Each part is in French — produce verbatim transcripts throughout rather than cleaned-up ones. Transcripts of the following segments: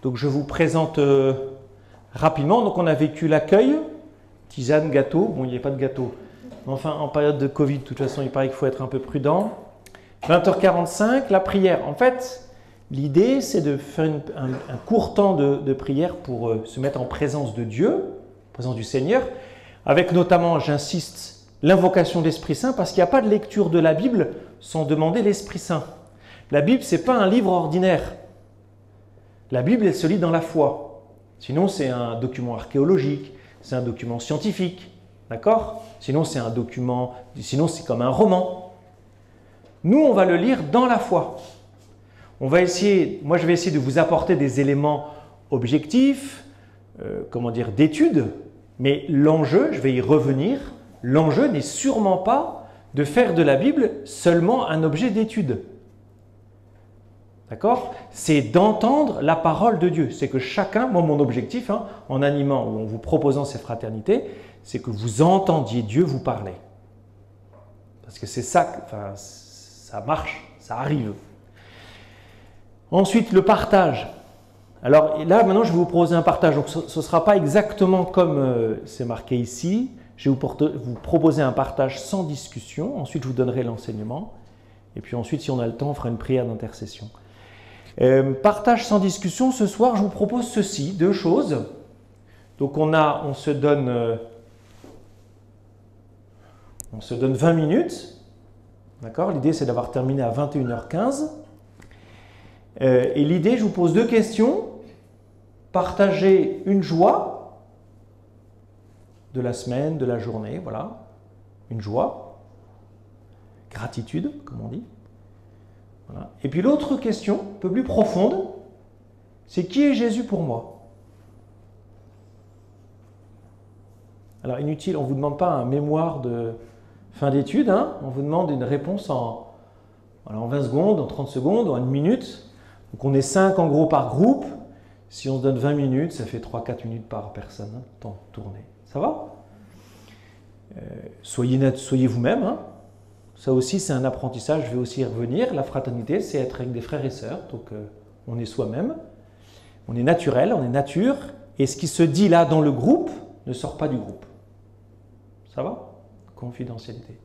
Donc je vous présente euh, rapidement. Donc on a vécu l'accueil, tisane, gâteau. Bon, il n'y a pas de gâteau. Enfin, en période de Covid, de toute façon, il paraît qu'il faut être un peu prudent. vingt heures quarante-cinq, la prière. En fait, l'idée, c'est de faire une, un, un court temps de, de prière pour euh, se mettre en présence de Dieu, en présence du Seigneur, avec notamment, j'insiste, l'invocation de l'Esprit Saint, parce qu'il n'y a pas de lecture de la Bible sans demander l'Esprit Saint. La Bible, ce n'est pas un livre ordinaire. La Bible, elle se lit dans la foi. Sinon, c'est un document archéologique, c'est un document scientifique, d'accord? Sinon, c'est un document, sinon c'est comme un roman. Nous, on va le lire dans la foi. On va essayer, moi je vais essayer de vous apporter des éléments objectifs, euh, comment dire, d'études, mais l'enjeu, je vais y revenir, l'enjeu n'est sûrement pas de faire de la Bible seulement un objet d'étude. D'accord? C'est d'entendre la parole de Dieu. C'est que chacun, moi mon objectif, hein, en animant ou en vous proposant ces fraternités, c'est que vous entendiez Dieu vous parler. Parce que c'est ça, enfin, ça marche, ça arrive. Ensuite, le partage. Alors là, maintenant, je vais vous proposer un partage. Donc, ce ne sera pas exactement comme euh, c'est marqué ici. Je vais vous, porter, vous proposer un partage sans discussion. Ensuite, je vous donnerai l'enseignement. Et puis ensuite, si on a le temps, on fera une prière d'intercession. Euh, partage sans discussion. Ce soir, je vous propose ceci, deux choses. Donc, on, a, on se donne... Euh, On se donne vingt minutes, d'accord? L'idée, c'est d'avoir terminé à vingt et une heures quinze. Euh, et l'idée, je vous pose deux questions. Partagez une joie de la semaine, de la journée, voilà. Une joie. Gratitude, comme on dit. Voilà. Et puis l'autre question, un peu plus profonde, c'est qui est Jésus pour moi? Alors, inutile, on ne vous demande pas un mémoire de... fin d'études, hein, on vous demande une réponse en, voilà, en vingt secondes, en trente secondes, en une minute. Donc on est cinq en gros par groupe. Si on se donne vingt minutes, ça fait trois à quatre minutes par personne, hein, temps tourné. Ça va? euh, Soyez, soyez vous-même. Hein. Ça aussi, c'est un apprentissage, je vais aussi y revenir. La fraternité, c'est être avec des frères et sœurs. Donc euh, on est soi-même. On est naturel, on est nature. Et ce qui se dit là dans le groupe ne sort pas du groupe. Ça va? Confidentialité.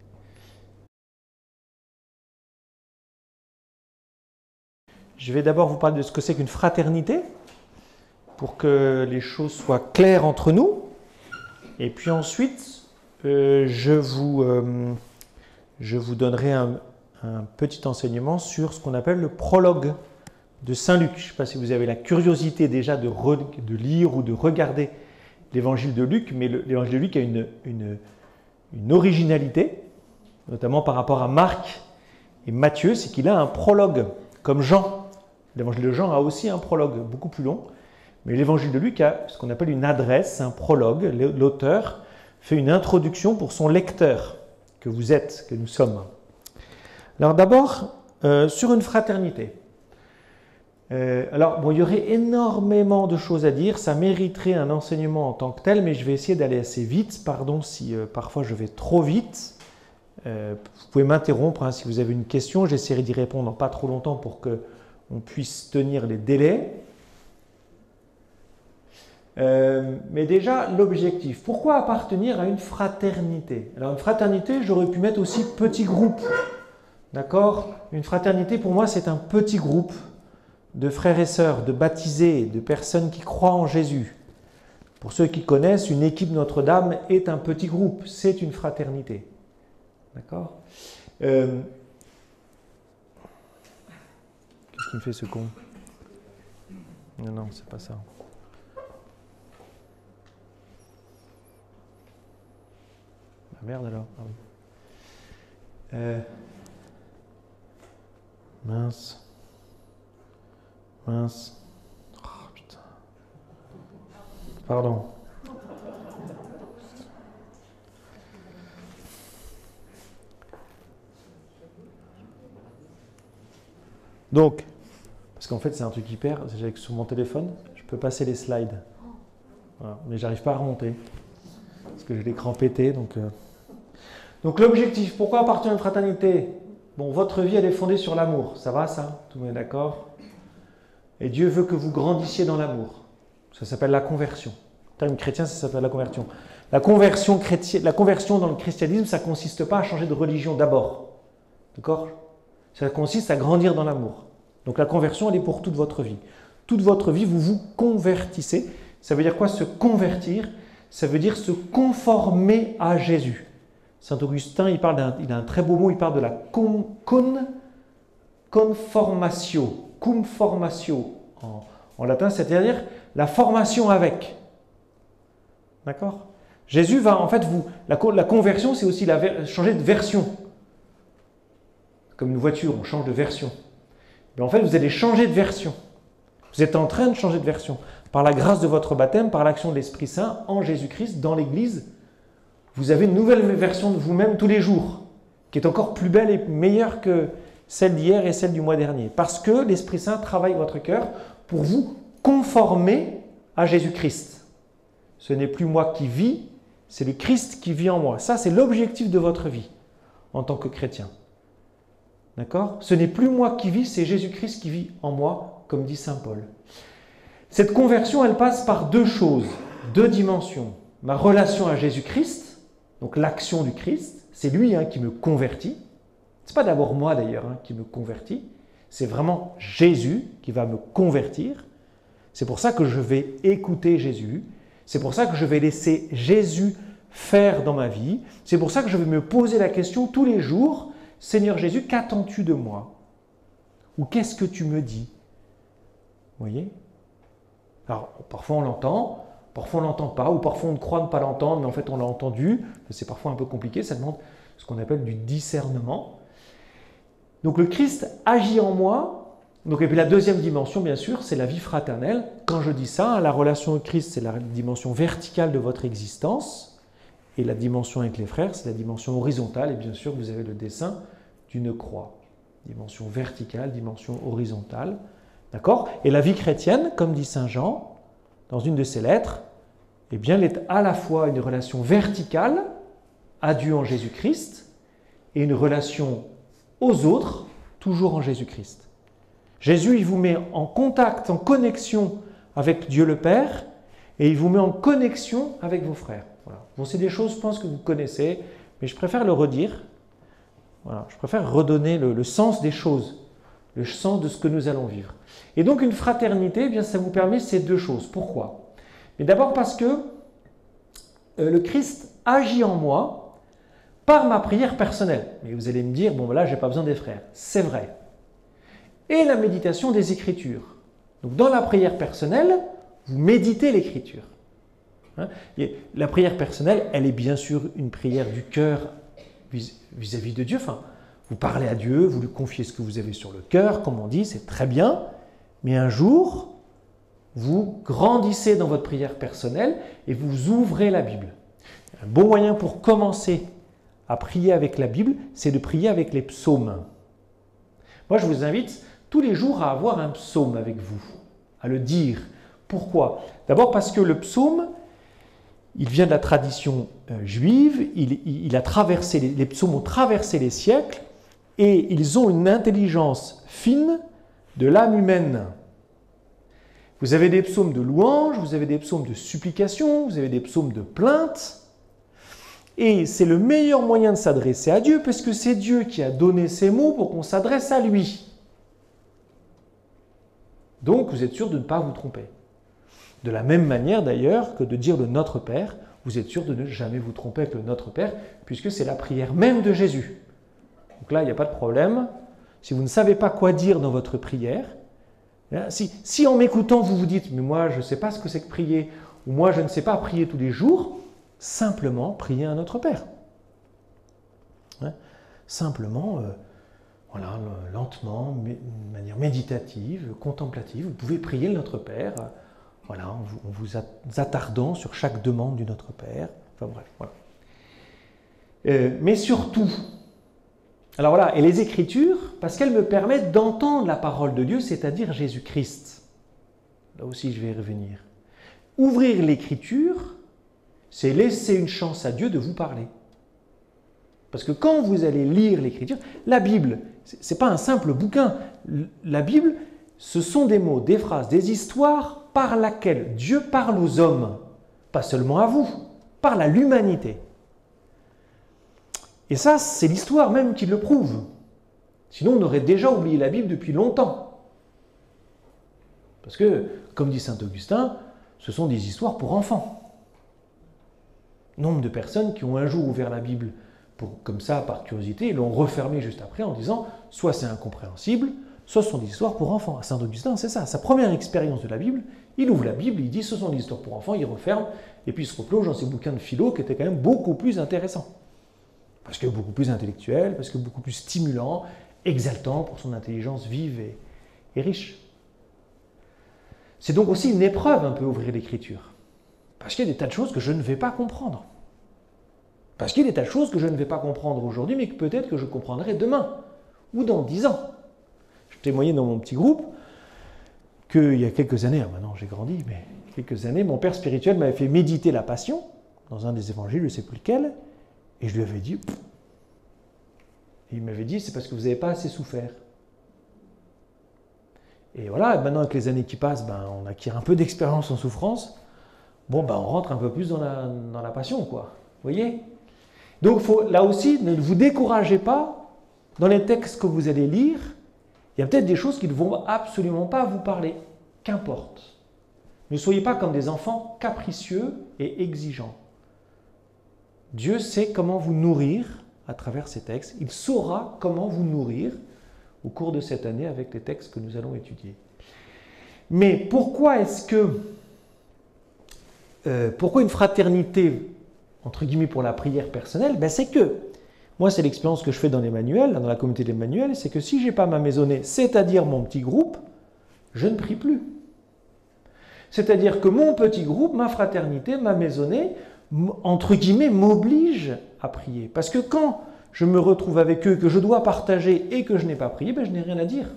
Je vais d'abord vous parler de ce que c'est qu'une fraternité, pour que les choses soient claires entre nous. Et puis ensuite, euh, je, vous, euh, je vous donnerai un, un petit enseignement sur ce qu'on appelle le prologue de Saint Luc. Je ne sais pas si vous avez la curiosité déjà de, re, de lire ou de regarder l'évangile de Luc, mais l'évangile de Luc a une... une Une originalité, notamment par rapport à Marc et Matthieu, c'est qu'il a un prologue, comme Jean. L'évangile de Jean a aussi un prologue, beaucoup plus long, mais l'évangile de Luc a ce qu'on appelle une adresse, un prologue. L'auteur fait une introduction pour son lecteur, que vous êtes, que nous sommes. Alors d'abord, euh, sur une fraternité. Euh, alors, bon, il y aurait énormément de choses à dire, ça mériterait un enseignement en tant que tel, mais je vais essayer d'aller assez vite. Pardon si euh, parfois je vais trop vite. Euh, vous pouvez m'interrompre hein, si vous avez une question, j'essaierai d'y répondre en pas trop longtemps pour qu'on puisse tenir les délais. Euh, mais déjà, l'objectif. Pourquoi appartenir à une fraternité? Alors, une fraternité, j'aurais pu mettre aussi petit groupe. D'accord? Une fraternité, pour moi, c'est un petit groupe de frères et sœurs, de baptisés, de personnes qui croient en Jésus. Pour ceux qui connaissent, une équipe Notre-Dame est un petit groupe, c'est une fraternité. D'accord? euh... Qu'est-ce qu'il me fait ce con? Non, non, c'est pas ça. Ah, merde alors. Ah, oui. euh... Mince. Mince. Oh, putain. Pardon. Donc, parce qu'en fait c'est un truc hyper, j'ai sur mon téléphone, je peux passer les slides. Voilà. Mais j'arrive pas à remonter. Parce que j'ai l'écran pété. Donc, euh... donc l'objectif, pourquoi appartenir à une fraternité? Bon, votre vie elle est fondée sur l'amour, ça va ça? Tout le monde est d'accord? Et Dieu veut que vous grandissiez dans l'amour. Ça s'appelle la conversion. En termes chrétiens, ça s'appelle la conversion. La conversion, chrétienne, la conversion dans le christianisme, ça ne consiste pas à changer de religion d'abord. D'accord? Ça consiste à grandir dans l'amour. Donc la conversion, elle est pour toute votre vie. Toute votre vie, vous vous convertissez. Ça veut dire quoi, se convertir? Ça veut dire se conformer à Jésus. Saint Augustin, il, parle d'un, il a un très beau mot, il parle de la con, con, conformatio. Conformatio en, en latin, c'est-à-dire la formation avec. D'accord? Jésus va, en fait, vous... La, la conversion, c'est aussi la, changer de version. Comme une voiture, on change de version. Mais en fait, vous allez changer de version. Vous êtes en train de changer de version. Par la grâce de votre baptême, par l'action de l'Esprit Saint, en Jésus-Christ, dans l'Église, vous avez une nouvelle version de vous-même tous les jours, qui est encore plus belle et meilleure que celle d'hier et celle du mois dernier. Parce que l'Esprit Saint travaille votre cœur pour vous conformer à Jésus-Christ. Ce n'est plus moi qui vis, c'est le Christ qui vit en moi. Ça, c'est l'objectif de votre vie en tant que chrétien. D'accord? Ce n'est plus moi qui vis, c'est Jésus-Christ qui vit en moi, comme dit saint Paul. Cette conversion, elle passe par deux choses, deux dimensions. Ma relation à Jésus-Christ, donc l'action du Christ, c'est lui hein, qui me convertit. Ce n'est pas d'abord moi d'ailleurs hein, qui me convertit, c'est vraiment Jésus qui va me convertir. C'est pour ça que je vais écouter Jésus. C'est pour ça que je vais laisser Jésus faire dans ma vie. C'est pour ça que je vais me poser la question tous les jours, Seigneur Jésus, qu'attends-tu de moi? Ou qu'est-ce que tu me dis? Vous voyez? Alors, parfois on l'entend, parfois on ne l'entend pas, ou parfois on croit ne pas l'entendre, mais en fait on l'a entendu. C'est parfois un peu compliqué, ça demande ce qu'on appelle du discernement. Donc le Christ agit en moi. Donc, et puis la deuxième dimension, bien sûr, c'est la vie fraternelle. Quand je dis ça, la relation au Christ, c'est la dimension verticale de votre existence. Et la dimension avec les frères, c'est la dimension horizontale. Et bien sûr, vous avez le dessin d'une croix. Dimension verticale, dimension horizontale. D'accord? Et la vie chrétienne, comme dit saint Jean, dans une de ses lettres, eh bien, elle est à la fois une relation verticale à Dieu en Jésus-Christ et une relation aux autres, toujours en Jésus-Christ. Jésus, il vous met en contact, en connexion avec Dieu le Père et il vous met en connexion avec vos frères. Voilà. Bon, c'est des choses, je pense, que vous connaissez, mais je préfère le redire. Voilà. Je préfère redonner le, le sens des choses, le sens de ce que nous allons vivre. Et donc, une fraternité, eh bien, ça vous permet ces deux choses. Pourquoi? Mais d'abord parce que euh, le Christ agit en moi par ma prière personnelle. Mais vous allez me dire, bon, là, je n'ai pas besoin des frères. C'est vrai. Et la méditation des Écritures. Donc, dans la prière personnelle, vous méditez l'Écriture. Hein? La prière personnelle, elle est bien sûr une prière du cœur vis-à-vis de Dieu. Enfin, vous parlez à Dieu, vous lui confiez ce que vous avez sur le cœur, comme on dit, c'est très bien. Mais un jour, vous grandissez dans votre prière personnelle et vous ouvrez la Bible. Un bon moyen pour commencer à prier avec la Bible, c'est de prier avec les psaumes. Moi, je vous invite tous les jours à avoir un psaume avec vous, à le dire. Pourquoi? D'abord parce que le psaume, il vient de la tradition euh, juive, il, il, il a traversé, les, les psaumes ont traversé les siècles et ils ont une intelligence fine de l'âme humaine. Vous avez des psaumes de louange, vous avez des psaumes de supplication, vous avez des psaumes de plainte. Et c'est le meilleur moyen de s'adresser à Dieu parce que c'est Dieu qui a donné ces mots pour qu'on s'adresse à lui. Donc, vous êtes sûr de ne pas vous tromper. De la même manière, d'ailleurs, que de dire le Notre Père, vous êtes sûr de ne jamais vous tromper avec le Notre Père, puisque c'est la prière même de Jésus. Donc là, il n'y a pas de problème. Si vous ne savez pas quoi dire dans votre prière, si, si en m'écoutant, vous vous dites « mais moi, je ne sais pas ce que c'est que prier » ou « moi, je ne sais pas prier tous les jours », simplement priez un Notre Père. Hein? Simplement... Euh, Voilà, lentement, de manière méditative, contemplative, vous pouvez prier le Notre Père, voilà, en vous, en vous attardant sur chaque demande du Notre Père. Enfin bref, voilà. Euh, mais surtout, alors voilà, et les Écritures, parce qu'elles me permettent d'entendre la parole de Dieu, c'est-à-dire Jésus-Christ. Là aussi, je vais y revenir. Ouvrir l'Écriture, c'est laisser une chance à Dieu de vous parler. Parce que quand vous allez lire l'Écriture, la Bible, ce n'est pas un simple bouquin. La Bible, ce sont des mots, des phrases, des histoires par lesquelles Dieu parle aux hommes, pas seulement à vous, parle à l'humanité. Et ça, c'est l'histoire même qui le prouve. Sinon, on aurait déjà oublié la Bible depuis longtemps. Parce que, comme dit saint Augustin, ce sont des histoires pour enfants. Nombre de personnes qui ont un jour ouvert la Bible pour, comme ça, par curiosité, et l'ont refermée juste après en disant soit c'est incompréhensible, soit ce sont des histoires pour enfants. À saint Augustin, c'est ça. Sa première expérience de la Bible, il ouvre la Bible, il dit ce sont des histoires pour enfants, il referme, et puis il se replonge dans ses bouquins de philo qui étaient quand même beaucoup plus intéressants. Parce que beaucoup plus intellectuel, parce que beaucoup plus stimulant, exaltant pour son intelligence vive et, et riche. C'est donc aussi une épreuve un peu ouvrir l'écriture. Parce qu'il y a des tas de choses que je ne vais pas comprendre. Parce qu'il y a des tas de choses que je ne vais pas comprendre aujourd'hui, mais que peut-être que je comprendrai demain, ou dans dix ans. Je témoignais dans mon petit groupe qu'il y a quelques années, alors maintenant j'ai grandi, mais quelques années, mon père spirituel m'avait fait méditer la Passion, dans un des évangiles, je ne sais plus lequel, et je lui avais dit, et il m'avait dit, c'est parce que vous n'avez pas assez souffert. Et voilà, maintenant avec les années qui passent, ben, on acquiert un peu d'expérience en souffrance, bon, ben, on rentre un peu plus dans la, dans la passion, quoi. Vous voyez? Donc faut, là aussi, ne vous découragez pas, dans les textes que vous allez lire, il y a peut-être des choses qui ne vont absolument pas vous parler, qu'importe. Ne soyez pas comme des enfants capricieux et exigeants. Dieu sait comment vous nourrir à travers ces textes. Il saura comment vous nourrir au cours de cette année avec les textes que nous allons étudier. Mais pourquoi est-ce que... Euh, pourquoi une fraternité, entre guillemets, pour la prière personnelle? Ben, c'est que, moi c'est l'expérience que je fais dans l'Emmanuel, dans la communauté de l'Emmanuel, c'est que si je n'ai pas ma maisonnée, c'est-à-dire mon petit groupe, je ne prie plus. C'est-à-dire que mon petit groupe, ma fraternité, ma maisonnée, entre guillemets, m'oblige à prier. Parce que quand je me retrouve avec eux, que je dois partager et que je n'ai pas prié, ben je n'ai rien à dire.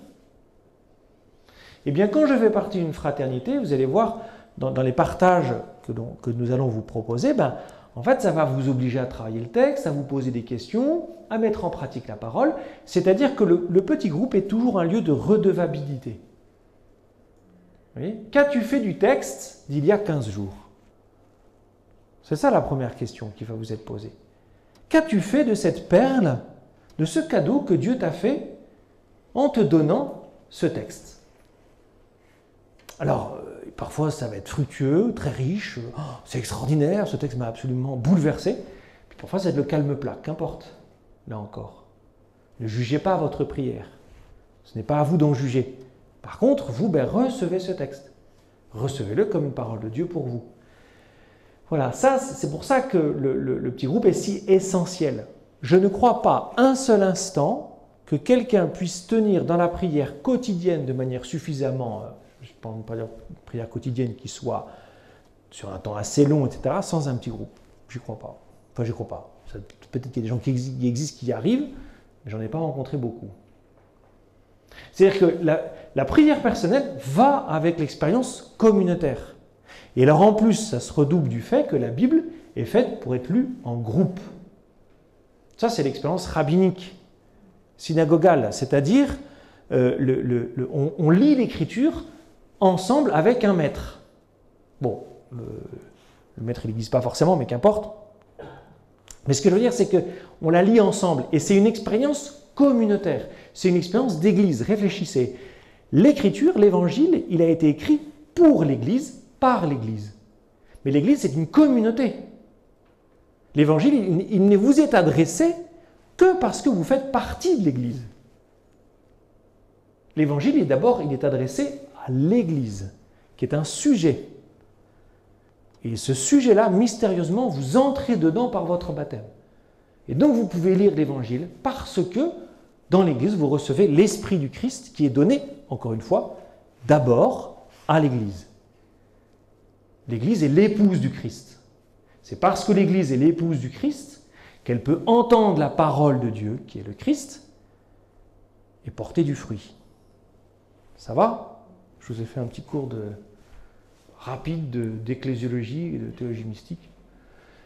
Eh bien, quand je fais partie d'une fraternité, vous allez voir, dans, dans les partages que, l'on, que nous allons vous proposer, ben, en fait, ça va vous obliger à travailler le texte, à vous poser des questions, à mettre en pratique la parole. C'est-à-dire que le, le petit groupe est toujours un lieu de redevabilité. Qu'as-tu fait du texte d'il y a quinze jours? C'est ça la première question qui va vous être posée. Qu'as-tu fait de cette perle, de ce cadeau que Dieu t'a fait en te donnant ce texte? Alors, euh, parfois ça va être fructueux, très riche, oh, c'est extraordinaire, ce texte m'a absolument bouleversé. Puis parfois ça va être le calme plat, qu'importe, là encore. Ne jugez pas votre prière, ce n'est pas à vous d'en juger. Par contre, vous, ben, recevez ce texte. Recevez-le comme une parole de Dieu pour vous. Voilà, ça, c'est pour ça que le, le, le petit groupe est si essentiel. Je ne crois pas un seul instant que quelqu'un puisse tenir dans la prière quotidienne de manière suffisamment, euh, je ne pense pas dire prière quotidienne qui soit sur un temps assez long, et cetera, sans un petit groupe. J'y crois pas. Enfin, j'y crois pas. Peut-être qu'il y a des gens qui existent, qui, existent, qui y arrivent, mais j'en ai pas rencontré beaucoup. C'est-à-dire que la, la prière personnelle va avec l'expérience communautaire. Et alors en plus, ça se redouble du fait que la Bible est faite pour être lue en groupe. Ça, c'est l'expérience rabbinique, synagogale, c'est-à-dire euh, le, le, le, on, on lit l'Écriture ensemble avec un maître. Bon, le, le maître, il n'existe pas forcément, mais qu'importe. Mais ce que je veux dire, c'est qu'on la lit ensemble, et c'est une expérience communautaire, c'est une expérience d'église. Réfléchissez. L'Écriture, l'Évangile, il a été écrit pour l'Église, par l'Église. Mais l'Église, c'est une communauté. L'Évangile, il, il ne vous est adressé que parce que vous faites partie de l'Église. L'Évangile, d'abord, il est adressé à l'Église, qui est un sujet. Et ce sujet-là, mystérieusement, vous entrez dedans par votre baptême. Et donc, vous pouvez lire l'Évangile parce que, dans l'Église, vous recevez l'Esprit du Christ qui est donné, encore une fois, d'abord à l'Église. L'Église est l'épouse du Christ. C'est parce que l'Église est l'épouse du Christ qu'elle peut entendre la parole de Dieu, qui est le Christ, et porter du fruit. Ça va? Je vous ai fait un petit cours de, rapide d'ecclésiologie et de théologie mystique.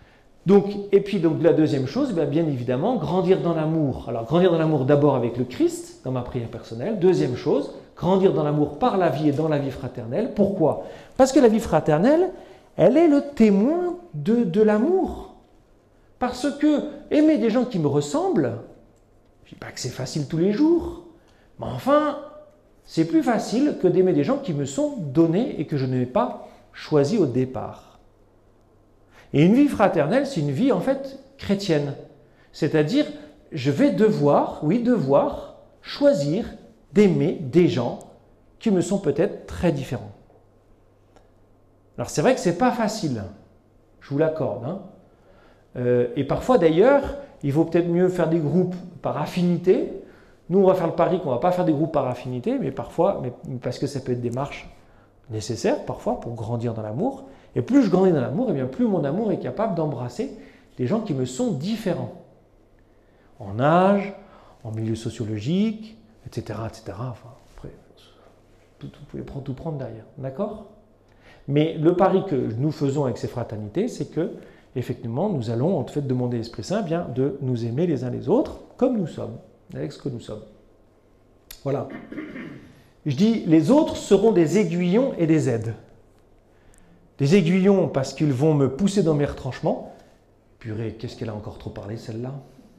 Donc, et puis donc la deuxième chose, bien, bien évidemment, grandir dans l'amour. Alors grandir dans l'amour d'abord avec le Christ, dans ma prière personnelle. Deuxième chose, grandir dans l'amour par la vie et dans la vie fraternelle. Pourquoi? Parce que la vie fraternelle, elle est le témoin de, de l'amour. Parce que aimer des gens qui me ressemblent, je ne dis pas que c'est facile tous les jours, mais enfin, c'est plus facile que d'aimer des gens qui me sont donnés et que je n'ai pas choisi au départ. Et une vie fraternelle, c'est une vie en fait chrétienne. C'est-à-dire, je vais devoir, oui, devoir choisir d'aimer des gens qui me sont peut-être très différents. Alors c'est vrai que ce n'est pas facile, je vous l'accorde. Hein. Euh, et parfois d'ailleurs, il vaut peut-être mieux faire des groupes par affinité. Nous, on va faire le pari qu'on ne va pas faire des groupes par affinité, mais parfois, mais parce que ça peut être des marches nécessaires parfois pour grandir dans l'amour. Et plus je grandis dans l'amour, et bien plus mon amour est capable d'embrasser des gens qui me sont différents. En âge, en milieu sociologique, et cetera et cetera. Enfin, après, tout, vous pouvez prendre, tout prendre derrière. D'accord? Mais le pari que nous faisons avec ces fraternités, c'est que, effectivement, nous allons en fait demander à l'Esprit Saint bien, de nous aimer les uns les autres comme nous sommes, avec ce que nous sommes. Voilà. Je dis, les autres seront des aiguillons et des aides. Des aiguillons parce qu'ils vont me pousser dans mes retranchements. Purée, qu'est-ce qu'elle a encore trop parlé celle-là?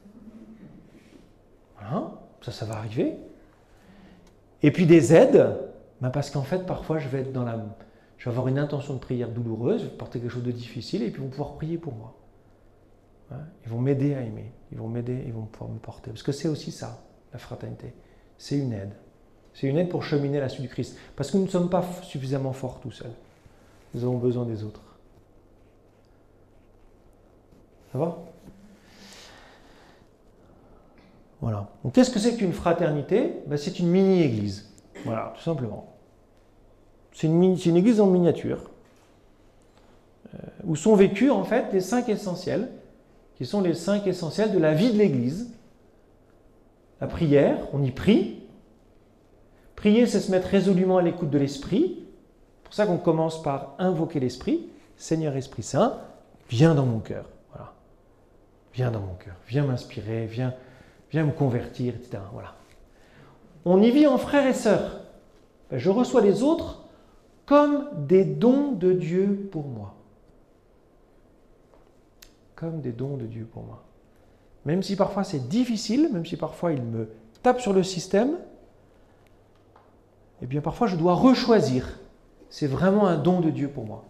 Voilà, ça, ça va arriver. Et puis des aides, ben parce qu'en fait, parfois, je vais être dans la... Je vais avoir une intention de prière douloureuse, je vais porter quelque chose de difficile, et puis ils vont pouvoir prier pour moi. Ils vont m'aider à aimer, ils vont m'aider, ils vont pouvoir me porter. Parce que c'est aussi ça, la fraternité. C'est une aide. C'est une aide pour cheminer à la suite du Christ. Parce que nous ne sommes pas suffisamment forts tout seuls. Nous avons besoin des autres. Ça va? Voilà. Donc qu'est-ce que c'est qu'une fraternité? Ben, c'est une mini-église. Voilà, tout simplement. C'est une, mini, une église en miniature, euh, où sont vécus en fait les cinq essentiels, qui sont les cinq essentiels de la vie de l'église. La prière, on y prie. Prier, c'est se mettre résolument à l'écoute de l'Esprit. C'est pour ça qu'on commence par invoquer l'Esprit. Seigneur Esprit Saint, viens dans mon cœur. Voilà. Viens dans mon cœur. Viens m'inspirer, viens, viens me convertir, et cetera. Voilà. On y vit en frères et sœurs. Je reçois les autres comme des dons de Dieu pour moi. Comme des dons de Dieu pour moi. Même si parfois c'est difficile, même si parfois il me tape sur le système, eh bien parfois je dois rechoisir. C'est vraiment un don de Dieu pour moi.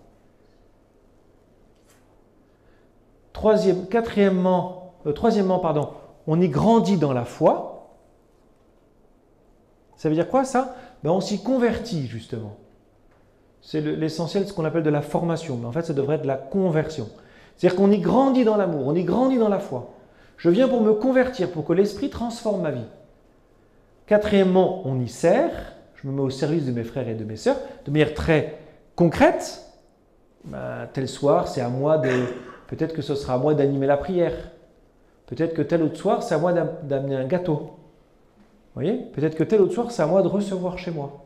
Troisième, quatrièmement, euh, troisièmement, pardon, on y grandit dans la foi. Ça veut dire quoi ça? Ben, on s'y convertit justement. C'est l'essentiel de ce qu'on appelle de la formation, mais en fait ça devrait être de la conversion. C'est-à-dire qu'on y grandit dans l'amour, on y grandit dans la foi. Je viens pour me convertir, pour que l'Esprit transforme ma vie. Quatrièmement, on y sert. Je me mets au service de mes frères et de mes sœurs, de manière très concrète. Ben, tel soir, c'est à moi de... Peut-être que ce sera à moi d'animer la prière. Peut-être que tel autre soir, c'est à moi d'amener un gâteau. Vous voyez? Peut-être que tel autre soir, c'est à moi de recevoir chez moi.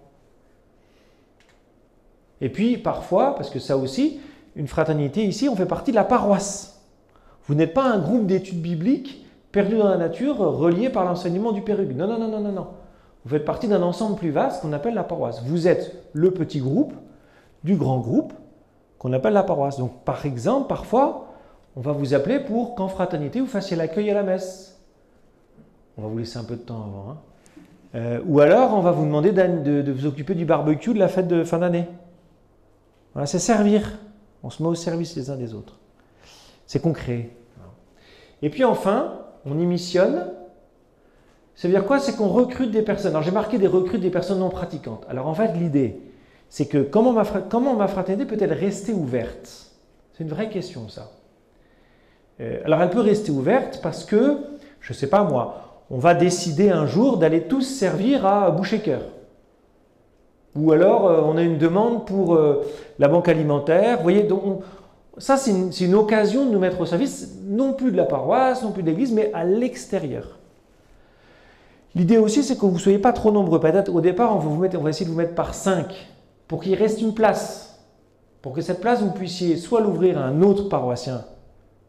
Et puis, parfois, parce que ça aussi, une fraternité ici, on fait partie de la paroisse. Vous n'êtes pas un groupe d'études bibliques perdu dans la nature, relié par l'enseignement du Pérugde. Non, non, non, non, non, non. Vous faites partie d'un ensemble plus vaste qu'on appelle la paroisse. Vous êtes le petit groupe du grand groupe qu'on appelle la paroisse. Donc, par exemple, parfois, on va vous appeler pour qu'en fraternité, vous fassiez l'accueil à la messe. On va vous laisser un peu de temps avant. Hein. Euh, ou alors, on va vous demander de, de vous occuper du barbecue de la fête de fin d'année. Voilà, c'est servir. On se met au service les uns des autres. C'est concret. Et puis enfin, on y missionne. Ça veut dire quoi? C'est qu'on recrute des personnes. Alors j'ai marqué des recrutes des personnes non pratiquantes. Alors en fait, l'idée, c'est que comment ma, comment ma fraternité peut-elle rester ouverte? C'est une vraie question, ça. Euh, alors elle peut rester ouverte parce que, je ne sais pas moi, on va décider un jour d'aller tous servir à Boucher-Cœur. Ou alors euh, on a une demande pour euh, la banque alimentaire. Vous voyez, donc on, ça c'est une, une occasion de nous mettre au service, non plus de la paroisse, non plus de l'église, mais à l'extérieur. L'idée aussi, c'est que vous ne soyez pas trop nombreux. Peut-être au départ, on va, vous mettre, on va essayer de vous mettre par cinq pour qu'il reste une place. Pour que cette place, vous puissiez soit l'ouvrir à un autre paroissien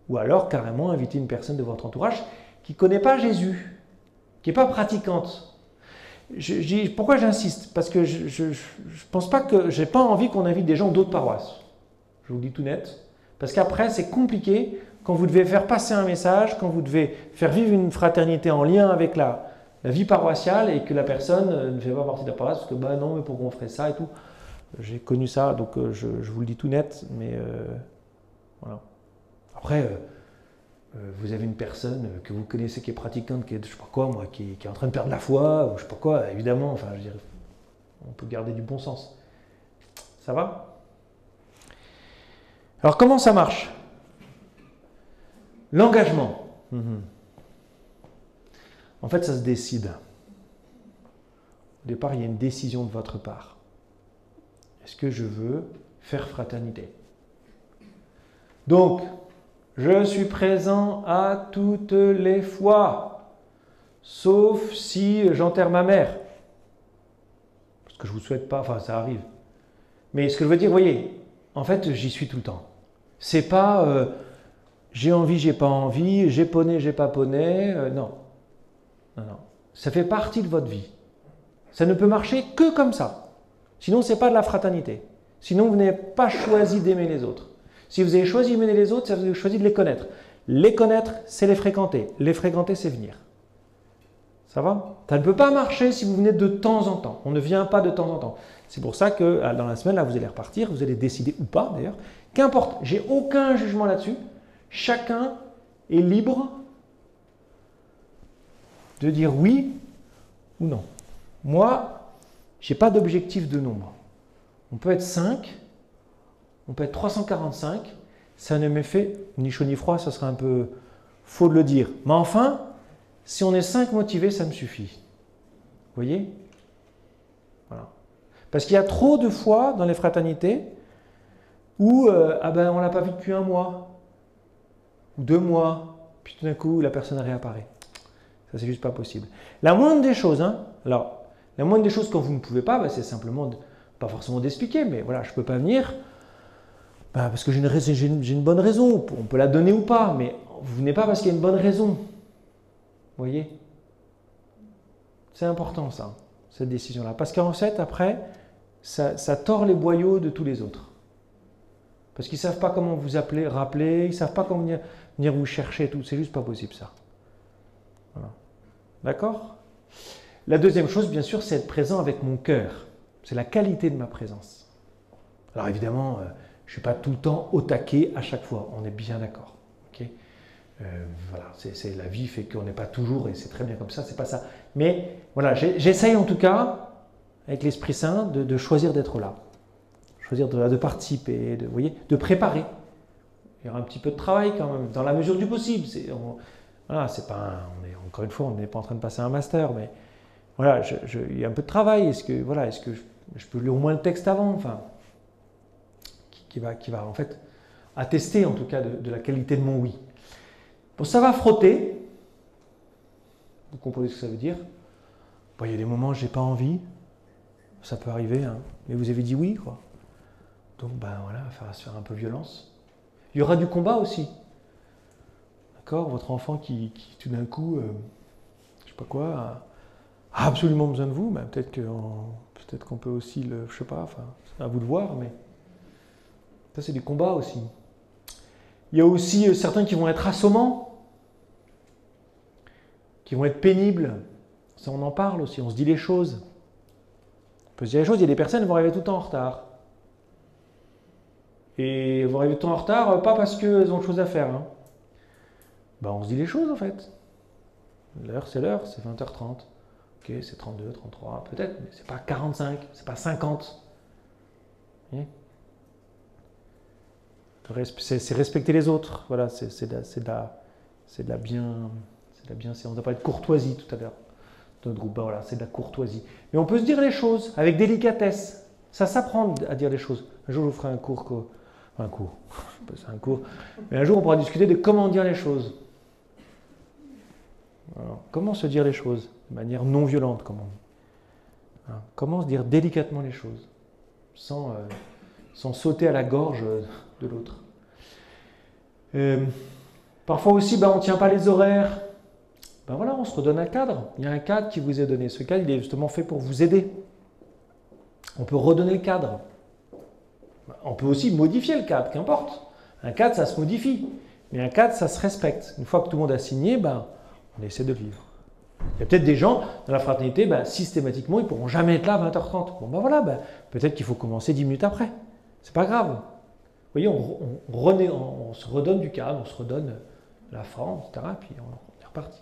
Ou alors, carrément, inviter une personne de votre entourage qui ne connaît pas Jésus, qui n'est pas pratiquante. Je, je, pourquoi j'insiste? Parce que je ne pense pas que je n'ai pas envie qu'on invite des gens d'autres paroisses. Je vous le dis tout net. Parce qu'après, c'est compliqué quand vous devez faire passer un message, quand vous devez faire vivre une fraternité en lien avec la, la vie paroissiale et que la personne ne fait pas partie de la paroisse parce que bah non, mais pourquoi on ferait ça et tout. J'ai connu ça, donc euh, je, je vous le dis tout net, mais euh, voilà. Après, euh, euh, vous avez une personne que vous connaissez qui est pratiquante, qui est, je sais pas quoi, moi, qui, qui est en train de perdre la foi, ou je sais pas quoi, évidemment, enfin, je veux dire, on peut garder du bon sens. Ça va? Alors, comment ça marche? L'engagement. Mmh. En fait, ça se décide. Au départ, il y a une décision de votre part. Est-ce que je veux faire fraternité? Donc, je suis présent à toutes les fois, sauf si j'enterre ma mère. Parce que je ne vous souhaite pas, enfin ça arrive. Mais ce que je veux dire, vous voyez, en fait, j'y suis tout le temps. C'est pas euh, j'ai envie, j'ai pas envie, j'ai poney, j'ai pas poney. Euh, non. Non, non. Ça fait partie de votre vie. Ça ne peut marcher que comme ça. Sinon, ce n'est pas de la fraternité. Sinon, vous n'avez pas choisi d'aimer les autres. Si vous avez choisi d'aimer les autres, c'est que vous avez choisi de les connaître. Les connaître, c'est les fréquenter. Les fréquenter, c'est venir. Ça va? Ça ne peut pas marcher si vous venez de temps en temps. On ne vient pas de temps en temps. C'est pour ça que dans la semaine, là, vous allez repartir, vous allez décider ou pas, d'ailleurs. Qu'importe, j'ai aucun jugement là-dessus. Chacun est libre de dire oui ou non. Moi, je n'ai pas d'objectif de nombre. On peut être cinq, on peut être trois cent quarante-cinq, ça ne me fait ni chaud ni froid, ça serait un peu faux de le dire. Mais enfin, si on est cinq motivés, ça me suffit. Vous voyez? Voilà. Parce qu'il y a trop de fois dans les fraternités où euh, ah ben, on ne l'a pas vu depuis un mois, ou deux mois, puis tout d'un coup, la personne réapparaît. Ça, c'est juste pas possible. La moindre des choses, hein, alors, la moindre des choses quand vous ne pouvez pas, bah, c'est simplement, de, pas forcément d'expliquer, mais voilà, je ne peux pas venir, bah, parce que j'ai une, j'ai une, j'ai une bonne raison, on peut la donner ou pas, mais vous venez pas parce qu'il y a une bonne raison. Vous voyez? C'est important ça, cette décision-là, parce qu'en fait, après, ça, ça tord les boyaux de tous les autres. Parce qu'ils ne savent pas comment vous appeler, rappeler, ils ne savent pas comment venir, venir vous chercher, tout. C'est juste pas possible ça. Voilà. D'accord? La deuxième chose, bien sûr, c'est être présent avec mon cœur. C'est la qualité de ma présence. Alors évidemment, euh, je ne suis pas tout le temps au taquet à chaque fois. On est bien d'accord. Okay, euh, voilà, c'est, c'est, la vie fait qu'on n'est pas toujours, et c'est très bien comme ça, c'est pas ça. Mais voilà, j'essaye en tout cas, avec l'Esprit Saint, de, de choisir d'être là. Choisir de, de participer, de, vous voyez, de préparer. Il y aura un petit peu de travail quand même, dans la mesure du possible. C'est, on, voilà, c'est pas un, on est, encore une fois, on n'est pas en train de passer un master, mais voilà, je, je, il y a un peu de travail. Est-ce que, voilà, est-ce que je, je peux lire au moins le texte avant, enfin, qui, qui, va, qui va en fait attester en tout cas de, de la qualité de mon oui. Bon, ça va frotter. Vous comprenez ce que ça veut dire? Bon, il y a des moments où j'ai pas envie. Ça peut arriver, hein, mais vous avez dit oui, quoi. Donc, ben voilà, il va se faire un peu violence. Il y aura du combat aussi. D'accord? Votre enfant qui, qui tout d'un coup, euh, je sais pas quoi, a, a absolument besoin de vous, ben peut-être qu'on peut-être qu'on peut aussi le, je sais pas, enfin, c'est à vous de voir, mais ça c'est du combat aussi. Il y a aussi euh, certains qui vont être assommants, qui vont être pénibles. Ça, on en parle aussi, on se dit les choses. On peut se dire les choses, il y a des personnes qui vont arriver tout le temps en retard. Et elles vont arriver tout le temps en retard, pas parce qu'elles ont autre chose à faire. Hein. Ben, on se dit les choses en fait. L'heure, c'est l'heure, c'est vingt heures trente. Ok, c'est trente-deux, trente-trois, peut-être, mais c'est pas quarante-cinq, c'est pas cinquante. C'est respecter les autres. Voilà, c'est de, de, de la bien, c'est de la bienséance. On a parlé de courtoisie tout à l'heure. Notre groupe, ben voilà, c'est de la courtoisie. Mais on peut se dire les choses avec délicatesse. Ça s'apprend à dire les choses. Un jour, je vous ferai un cours, quoi. un cours, c'est un cours. Mais un jour, on pourra discuter de comment dire les choses. Alors, comment se dire les choses de manière non violente, comme on dit. Hein, comment se dire délicatement les choses, sans, euh, sans sauter à la gorge de l'autre. Euh, Parfois aussi, ben, on ne tient pas les horaires. Ben voilà, on se redonne un cadre. Il y a un cadre qui vous est donné. Ce cadre, il est justement fait pour vous aider. On peut redonner le cadre. On peut aussi modifier le cadre, qu'importe. Un cadre, ça se modifie. Mais un cadre, ça se respecte. Une fois que tout le monde a signé, ben, on essaie de le vivre. Il y a peut-être des gens dans la fraternité, ben, systématiquement, ils ne pourront jamais être là à vingt heures trente. Bon ben voilà, ben, peut-être qu'il faut commencer dix minutes après. C'est pas grave. Vous voyez, on, on, on, renaît, on, on se redonne du cadre, on se redonne la forme, et cetera. Et puis on, on est reparti.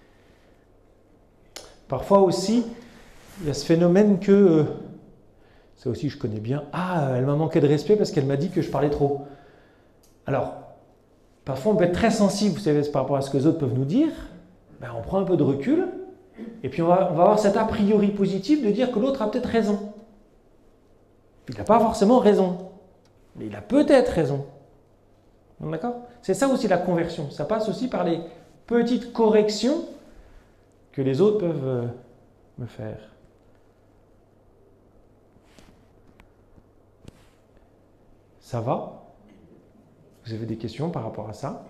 Parfois aussi, il y a ce phénomène que, euh, ça aussi je connais bien, ah, elle m'a manqué de respect parce qu'elle m'a dit que je parlais trop. Alors, parfois on peut être très sensible, vous savez, par rapport à ce que les autres peuvent nous dire. Ben, on prend un peu de recul, et puis on va, on va avoir cet a priori positif de dire que l'autre a peut-être raison. Il n'a pas forcément raison, mais il a peut-être raison. D'accord? C'est ça aussi la conversion. Ça passe aussi par les petites corrections que les autres peuvent euh, me faire. Ça va? Vous avez des questions par rapport à ça?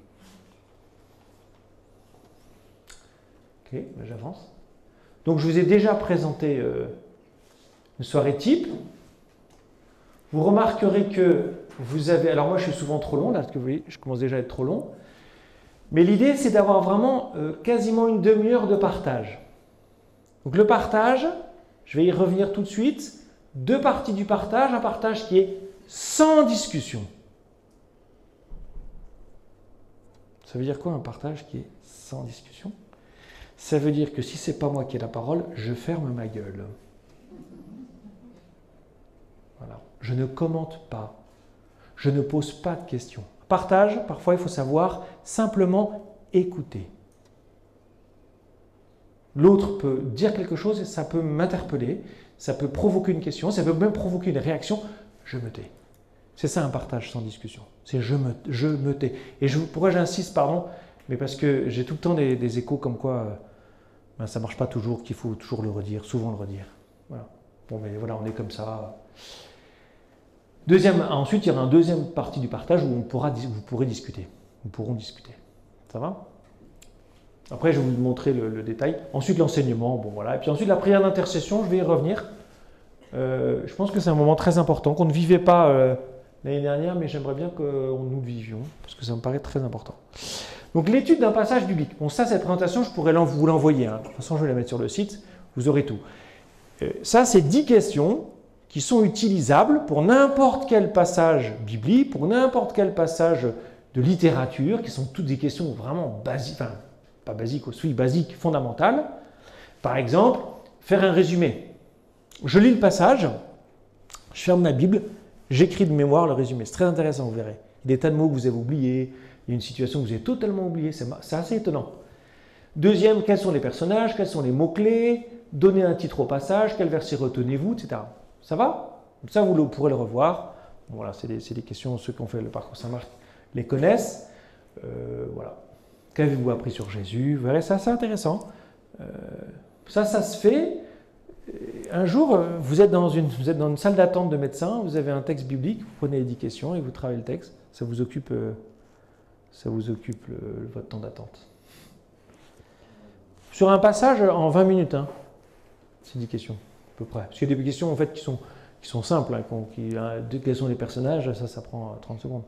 Ok, ben j'avance. Donc je vous ai déjà présenté euh, une soirée type. Vous remarquerez que vous avez... Alors moi je suis souvent trop long, là, parce que vous voyez, je commence déjà à être trop long. Mais l'idée c'est d'avoir vraiment euh, quasiment une demi-heure de partage. Donc le partage, je vais y revenir tout de suite. Deux parties du partage, un partage qui est sans discussion. Ça veut dire quoi un partage qui est sans discussion? Ça veut dire que si ce n'est pas moi qui ai la parole, je ferme ma gueule. Voilà. Je ne commente pas. Je ne pose pas de questions. Partage, parfois il faut savoir simplement écouter. L'autre peut dire quelque chose et ça peut m'interpeller, ça peut provoquer une question, ça peut même provoquer une réaction. Je me tais. C'est ça un partage sans discussion. C'est je me, je me tais. Et je, pourquoi j'insiste, pardon, mais parce que j'ai tout le temps des, des échos comme quoi euh, ben, ça ne marche pas toujours, qu'il faut toujours le redire, souvent le redire. Voilà. Bon, mais voilà, on est comme ça. Deuxième, ensuite, il y aura une deuxième partie du partage où on pourra, vous pourrez discuter. Nous pourrons discuter. Ça va? Après, je vais vous montrer le, le détail. Ensuite, l'enseignement. Bon, voilà. Et puis ensuite, la prière d'intercession, je vais y revenir. Euh, je pense que c'est un moment très important qu'on ne vivait pas euh, l'année dernière, mais j'aimerais bien que nous le vivions, parce que ça me paraît très important. Donc, l'étude d'un passage biblique. Bon, ça, cette présentation, je pourrais vous l'envoyer. Hein. De toute façon, je vais la mettre sur le site. Vous aurez tout. Euh, ça, c'est dix questions qui sont utilisables pour n'importe quel passage biblique, pour n'importe quel passage de littérature, qui sont toutes des questions vraiment basiques, enfin, pas basiques, aussi basiques, fondamentales. Par exemple, faire un résumé. Je lis le passage, je ferme ma Bible, j'écris de mémoire le résumé. C'est très intéressant, vous verrez. Il y a des tas de mots que vous avez oubliés, il y a une situation que vous avez totalement oubliée, c'est assez étonnant. Deuxième, quels sont les personnages, quels sont les mots-clés, donner un titre au passage, quel verset retenez-vous, et cetera. Ça va? Ça, vous pourrez le revoir. Bon, voilà, c'est des, des questions, ceux qui ont fait le parcours Saint-Marc les connaissent. Euh, voilà. Qu'avez-vous appris sur Jésus? Vous verrez, ça, c'est intéressant. Euh, ça, ça se fait. Un jour, vous êtes dans une, vous êtes dans une salle d'attente de médecin, vous avez un texte biblique, vous prenez les dix questions et vous travaillez le texte. Ça vous occupe, euh, ça vous occupe le, votre temps d'attente. Sur un passage, en vingt minutes, hein, c'est dix questions. À peu près. Parce qu'il y a des questions en fait qui sont, qui sont simples, hein, qui, hein, quels sont les personnages, ça, ça prend trente secondes.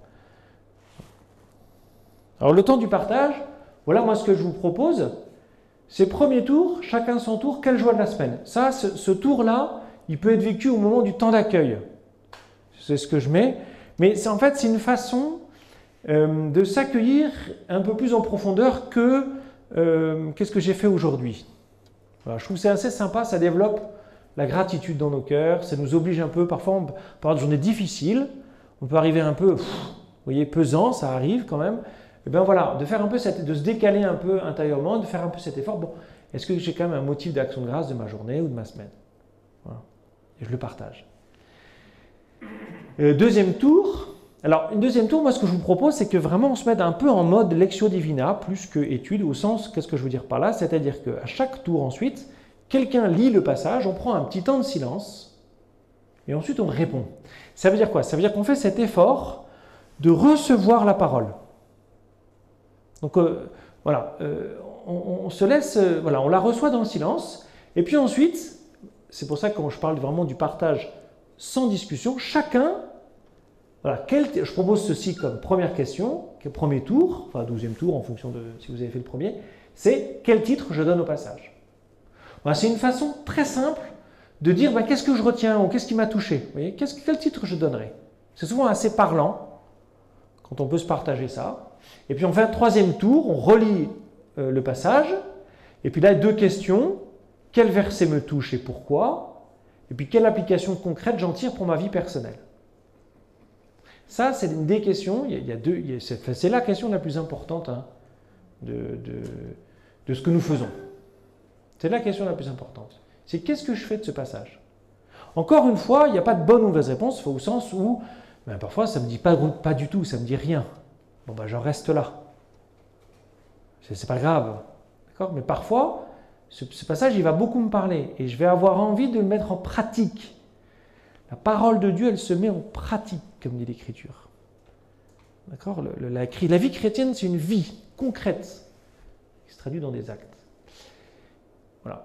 Alors le temps du partage, voilà moi ce que je vous propose, c'est premier tour, chacun son tour, quelle joie de la semaine. Ça, ce, ce tour-là, il peut être vécu au moment du temps d'accueil. C'est ce que je mets. Mais c'est en fait, c'est une façon euh, de s'accueillir un peu plus en profondeur que euh, qu'est-ce que j'ai fait aujourd'hui. Voilà, je trouve que c'est assez sympa, ça développe la gratitude dans nos cœurs, ça nous oblige un peu, parfois on peut avoir des journées difficiles, on peut arriver un peu, pff, vous voyez, pesant, ça arrive quand même. Et bien voilà, de faire un peu cette, de se décaler un peu intérieurement, de faire un peu cet effort. Bon, est-ce que j'ai quand même un motif d'action de grâce de ma journée ou de ma semaine? Voilà. Et je le partage. Euh, deuxième tour. Alors, une deuxième tour, moi ce que je vous propose, c'est que vraiment on se mette un peu en mode Lectio Divina, plus que étude, au sens, qu'est-ce que je veux dire par là? C'est-à-dire qu'à chaque tour ensuite, quelqu'un lit le passage, on prend un petit temps de silence, et ensuite on répond. Ça veut dire quoi? Ça veut dire qu'on fait cet effort de recevoir la parole. Donc euh, voilà, euh, on, on se laisse, euh, voilà, on la reçoit dans le silence. Et puis ensuite, c'est pour ça que quand je parle vraiment du partage sans discussion, chacun, voilà, quel, je propose ceci comme première question, premier tour, enfin douzième tour en fonction de si vous avez fait le premier, c'est quel titre je donne au passage. Voilà, c'est une façon très simple de dire ben, qu'est-ce que je retiens ou qu'est-ce qui m'a touché. Vous voyez, qu'est-ce, quel titre je donnerai. C'est souvent assez parlant quand on peut se partager ça. Et puis on fait un troisième tour, on relit euh, le passage, et puis là deux questions, quel verset me touche et pourquoi, et puis quelle application concrète j'en tire pour ma vie personnelle. Ça, c'est une des questions, il y a, il y a deux, il y a, c'est, c'est la question la plus importante hein, de, de, de ce que nous faisons. C'est la question la plus importante. C'est qu'est-ce que je fais de ce passage? Encore une fois, il n'y a pas de bonne ou mauvaise réponse, au sens où ben, parfois ça ne me dit pas, pas du tout, ça ne me dit rien. Bon ben j'en reste là. C'est, c'est pas grave. D'accord? Mais parfois, ce, ce passage, il va beaucoup me parler et je vais avoir envie de le mettre en pratique. La parole de Dieu, elle se met en pratique, comme dit l'Écriture. D'accord? Le, le, la, la vie chrétienne, c'est une vie concrète qui se traduit dans des actes. Voilà.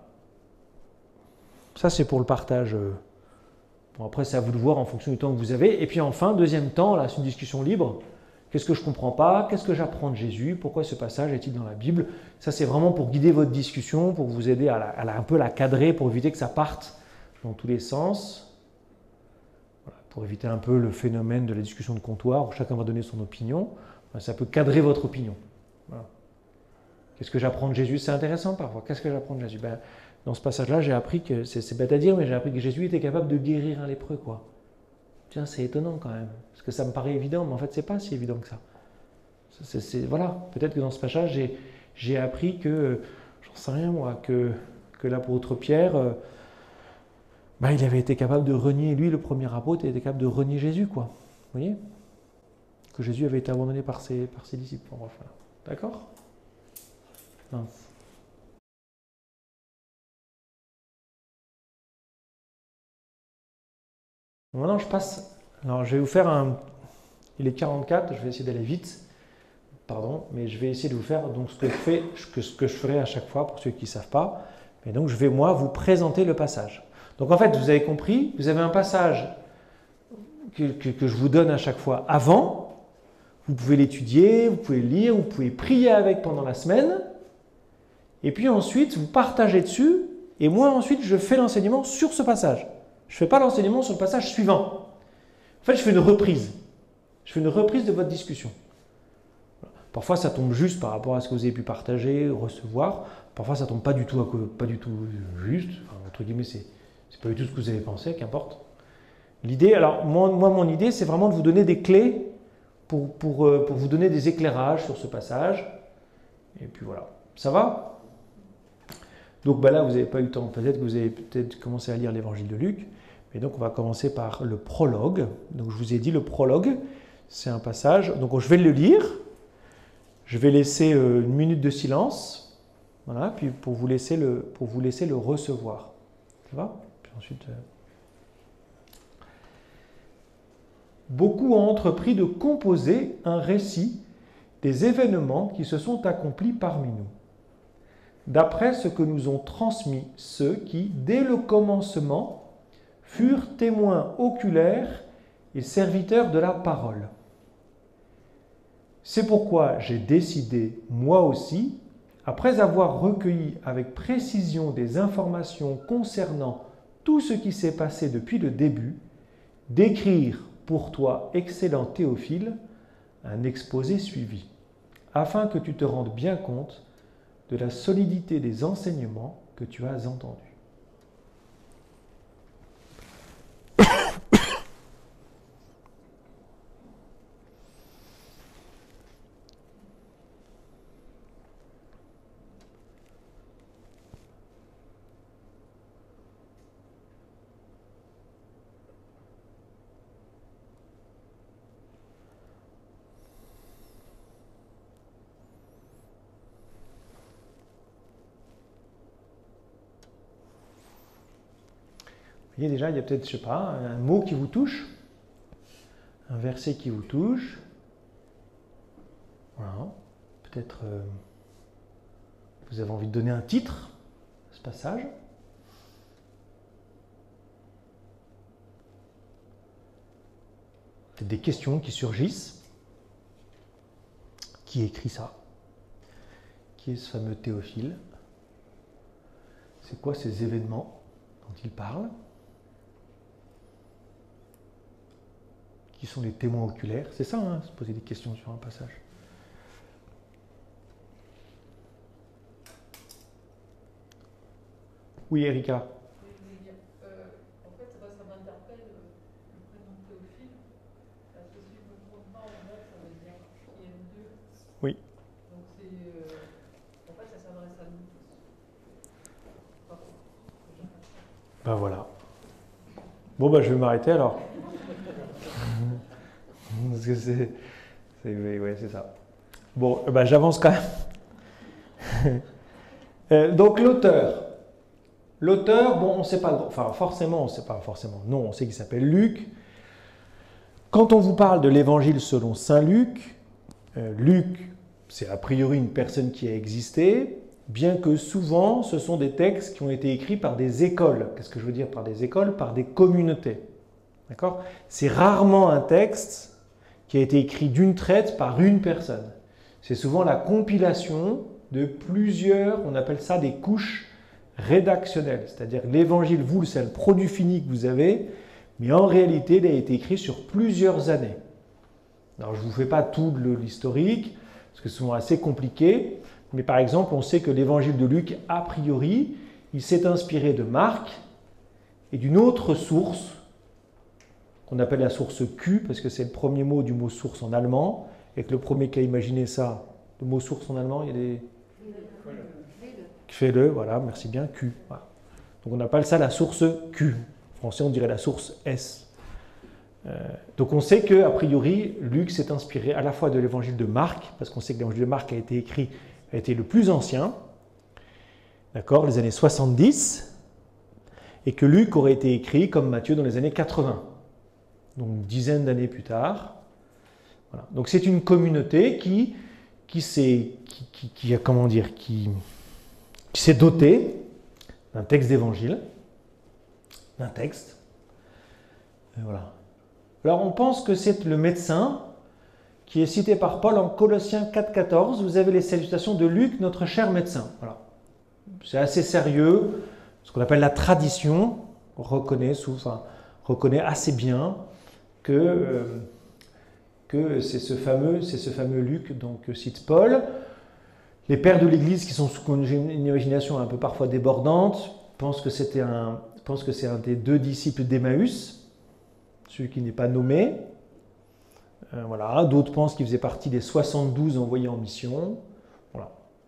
Ça, c'est pour le partage. Bon, après, c'est à vous de voir en fonction du temps que vous avez. Et puis enfin, deuxième temps, là, c'est une discussion libre. Qu'est-ce que je ne comprends pas? Qu'est-ce que j'apprends de Jésus? Pourquoi ce passage est-il dans la Bible? Ça, c'est vraiment pour guider votre discussion, pour vous aider à, la, à la, un peu la cadrer, pour éviter que ça parte dans tous les sens. Voilà, pour éviter un peu le phénomène de la discussion de comptoir où chacun va donner son opinion. Ça peut cadrer votre opinion. Voilà. Qu'est-ce que j'apprends de Jésus? C'est intéressant parfois. Qu'est-ce que j'apprends de Jésus? Ben, dans ce passage-là, j'ai appris que, c'est, c'est bête à dire, mais j'ai appris que Jésus était capable de guérir un lépreux, quoi. Tiens, c'est étonnant quand même, parce que ça me paraît évident, mais en fait, c'est pas si évident que ça. C'est, c'est, voilà, peut-être que dans ce passage, j'ai, j'ai appris que, j'en sais rien moi, que, que l'apôtre Pierre, euh, ben, il avait été capable de renier, lui, le premier apôtre, il était capable de renier Jésus, quoi. Vous voyez? Que Jésus avait été abandonné par ses, par ses disciples. Bon, bref, voilà. D'accord? Mince. Maintenant, je passe. Alors, je vais vous faire un. Il est quarante-quatre, je vais essayer d'aller vite. Pardon, mais je vais essayer de vous faire donc ce que je fais, ce que je ferai à chaque fois pour ceux qui ne savent pas. Mais donc, je vais moi vous présenter le passage. Donc, en fait, vous avez compris, vous avez un passage que, que, que je vous donne à chaque fois avant. Vous pouvez l'étudier, vous pouvez le lire, vous pouvez prier avec pendant la semaine. Et puis ensuite, vous partagez dessus. Et moi, ensuite, je fais l'enseignement sur ce passage. Je ne fais pas l'enseignement sur le passage suivant. En fait, je fais une reprise. Je fais une reprise de votre discussion. Parfois, ça tombe juste par rapport à ce que vous avez pu partager, recevoir. Parfois, ça ne tombe pas du tout, pas du tout juste. Enfin, entre guillemets, ce n'est pas du tout ce que vous avez pensé, qu'importe. L'idée, alors, moi, moi mon idée, c'est vraiment de vous donner des clés pour, pour, pour vous donner des éclairages sur ce passage. Et puis voilà. Ça va? Donc ben là, vous n'avez pas eu le temps. Peut-être que vous avez peut-être commencé à lire l'évangile de Luc. Et donc, on va commencer par le prologue. Donc, je vous ai dit, le prologue, c'est un passage. Donc, je vais le lire. Je vais laisser une minute de silence. Voilà, puis pour vous laisser le, pour vous laisser le recevoir. Ça va? Puis ensuite. Euh... Beaucoup ont entrepris de composer un récit des événements qui se sont accomplis parmi nous, d'après ce que nous ont transmis ceux qui, dès le commencement, furent témoins oculaires et serviteurs de la parole. C'est pourquoi j'ai décidé, moi aussi, après avoir recueilli avec précision des informations concernant tout ce qui s'est passé depuis le début, d'écrire pour toi, excellent Théophile, un exposé suivi, afin que tu te rendes bien compte de la solidité des enseignements que tu as entendus. Vous voyez déjà, il y a peut-être, je ne sais pas, un mot qui vous touche, un verset qui vous touche. Voilà. peut-être euh, vous avez envie de donner un titre à ce passage. Peut-être des questions qui surgissent. Qui écrit ça? Qui est ce fameux Théophile? C'est quoi ces événements dont il parle? Qui sont les témoins oculaires? C'est ça, hein, se poser des questions sur un passage. Oui, Erika. Euh, en fait, ça, ça m'interpelle euh, le prénom Théophile, parce que si je ne me trompe pas, en fait, ça veut dire qui aime Dieu. Oui. Donc c'est, euh, en fait, ça s'adresse à nous tous. Enfin, ben voilà. Bon, ben je vais m'arrêter alors. Parce que c'est... c'est oui, ouais, c'est ça. Bon, ben j'avance quand même. euh, donc l'auteur. L'auteur, bon, on ne sait pas, enfin forcément, on ne sait pas forcément, non, on sait qu'il s'appelle Luc. Quand on vous parle de l'évangile selon saint Luc, euh, Luc, c'est a priori une personne qui a existé, bien que souvent, ce sont des textes qui ont été écrits par des écoles. Qu'est-ce que je veux dire par des écoles? Par des communautés. D'accord? C'est rarement un texte qui a été écrit d'une traite par une personne. C'est souvent la compilation de plusieurs, on appelle ça des couches rédactionnelles. C'est-à-dire l'évangile, vous, c'est le produit fini que vous avez, mais en réalité, il a été écrit sur plusieurs années. Alors, je ne vous fais pas tout l'historique, parce que c'est souvent assez compliqué, mais par exemple, on sait que l'évangile de Luc, a priori, il s'est inspiré de Marc et d'une autre source, qu'on appelle la source Q, parce que c'est le premier mot du mot source en allemand, et que le premier qui a imaginé ça, le mot source en allemand, il y a des... Fais-le, voilà, merci bien, Q. Voilà. Donc on appelle ça la source Q. En français, on dirait la source S. Euh, donc on sait qu'a priori, Luc s'est inspiré à la fois de l'évangile de Marc, parce qu'on sait que l'évangile de Marc a été écrit, a été le plus ancien, d'accord, les années soixante-dix, et que Luc aurait été écrit comme Matthieu dans les années quatre-vingts, donc une dizaine d'années plus tard. Voilà. Donc c'est une communauté qui, qui s'est, qui, qui, qui a, comment dire, qui... qui s'est doté d'un texte d'évangile, d'un texte. Et voilà. Alors on pense que c'est le médecin qui est cité par Paul en Colossiens quatre, quatorze. Vous avez les salutations de Luc, notre cher médecin. Voilà. C'est assez sérieux. Ce qu'on appelle la tradition reconnaît, sous, enfin, reconnaît assez bien que, euh, que c'est ce fameux, c'est ce fameux Luc donc, que cite Paul. Les pères de l'Église, qui sont sous une imagination un peu parfois débordante, pensent que c'était un, pensent que c'est un des deux disciples d'Emmaüs, celui qui n'est pas nommé. Euh, voilà. D'autres pensent qu'il faisait partie des soixante-douze envoyés en mission. Voilà.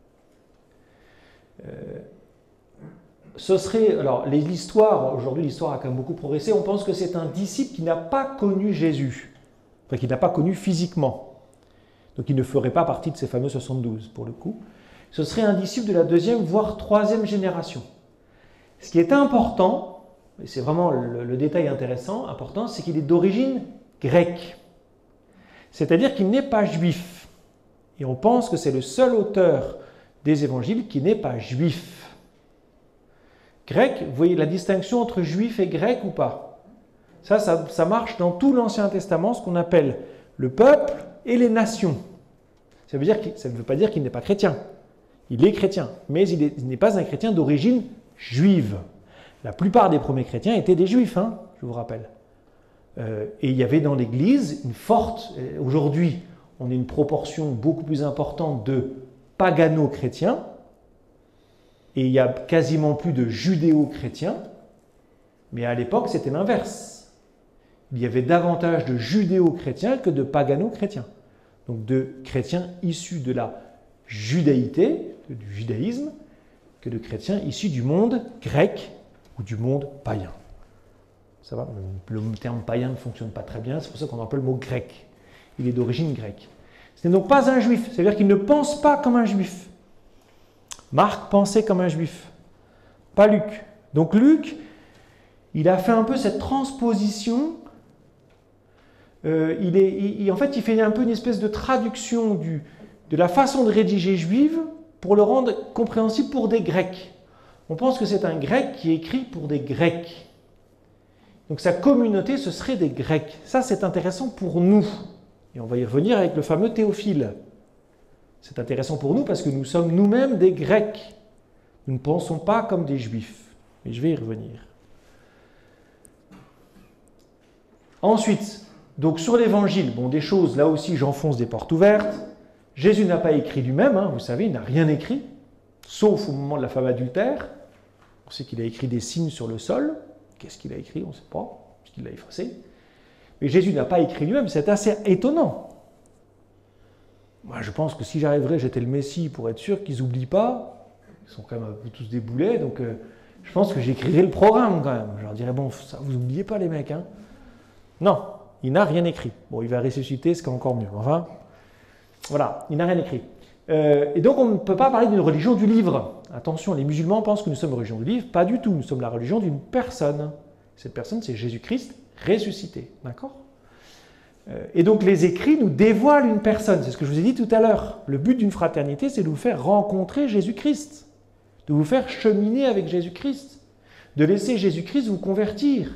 Euh, ce serait, alors l'histoire, aujourd'hui l'histoire a quand même beaucoup progressé, on pense que c'est un disciple qui n'a pas connu Jésus, enfin qui n'a pas connu physiquement. Donc il ne ferait pas partie de ces fameux soixante-douze pour le coup. Ce serait un disciple de la deuxième, voire troisième génération. Ce qui est important, et c'est vraiment le, le détail intéressant, important, c'est qu'il est d'origine grecque. C'est-à-dire qu'il n'est pas juif. Et on pense que c'est le seul auteur des évangiles qui n'est pas juif. Grec, vous voyez la distinction entre juif et grec ou pas? Ça, ça, ça marche dans tout l'Ancien Testament, ce qu'on appelle le peuple et les nations. Ça veut dire que, ça ne veut pas dire qu'il n'est pas chrétien. Il est chrétien, mais il, est, il n'est pas un chrétien d'origine juive. La plupart des premiers chrétiens étaient des juifs, hein, je vous rappelle. Euh, et il y avait dans l'Église une forte... Aujourd'hui, on a une proportion beaucoup plus importante de pagano-chrétiens, et il y a quasiment plus de judéo-chrétiens, mais à l'époque, c'était l'inverse. Il y avait davantage de judéo-chrétiens que de pagano-chrétiens. Donc de chrétiens issus de la judaïté, du judaïsme, que de chrétiens issus du monde grec ou du monde païen. Ça va? Le terme païen ne fonctionne pas très bien, c'est pour ça qu'on emploie le mot grec. Il est d'origine grecque. Ce n'est donc pas un juif, c'est-à-dire qu'il ne pense pas comme un juif. Marc pensait comme un juif, pas Luc. Donc Luc, il a fait un peu cette transposition. Euh, il est, il, en fait, il fait un peu une espèce de traduction du, de la façon de rédiger juive pour le rendre compréhensible pour des Grecs. On pense que c'est un Grec qui écrit pour des Grecs. Donc sa communauté, ce serait des Grecs. Ça, c'est intéressant pour nous. Et on va y revenir avec le fameux Théophile. C'est intéressant pour nous parce que nous sommes nous-mêmes des Grecs. Nous ne pensons pas comme des Juifs. Mais je vais y revenir. Ensuite, donc sur l'Évangile, bon, des choses, là aussi, j'enfonce des portes ouvertes. Jésus n'a pas écrit lui-même, hein, vous savez, il n'a rien écrit, sauf au moment de la femme adultère. On sait qu'il a écrit des signes sur le sol. Qu'est-ce qu'il a écrit? On ne sait pas, parce qu'il l'a effacé. Mais Jésus n'a pas écrit lui-même, c'est assez étonnant. Moi, je pense que si j'arriverais, j'étais le Messie, pour être sûr qu'ils n'oublient pas. Ils sont quand même un peu tous des boulets, donc euh, je pense que j'écrirais le programme quand même. Je leur dirais, bon, ça, vous n'oubliez pas les mecs, hein. Non, il n'a rien écrit. Bon, il va ressusciter, ce qui est encore mieux. Enfin, voilà, il n'a rien écrit. Euh, et donc, on ne peut pas parler d'une religion du livre. Attention, les musulmans pensent que nous sommes la religion du livre. Pas du tout, nous sommes la religion d'une personne. Cette personne, c'est Jésus-Christ ressuscité. D'accord ? euh, Et donc, les écrits nous dévoilent une personne. C'est ce que je vous ai dit tout à l'heure. Le but d'une fraternité, c'est de vous faire rencontrer Jésus-Christ. De vous faire cheminer avec Jésus-Christ. De laisser Jésus-Christ vous convertir.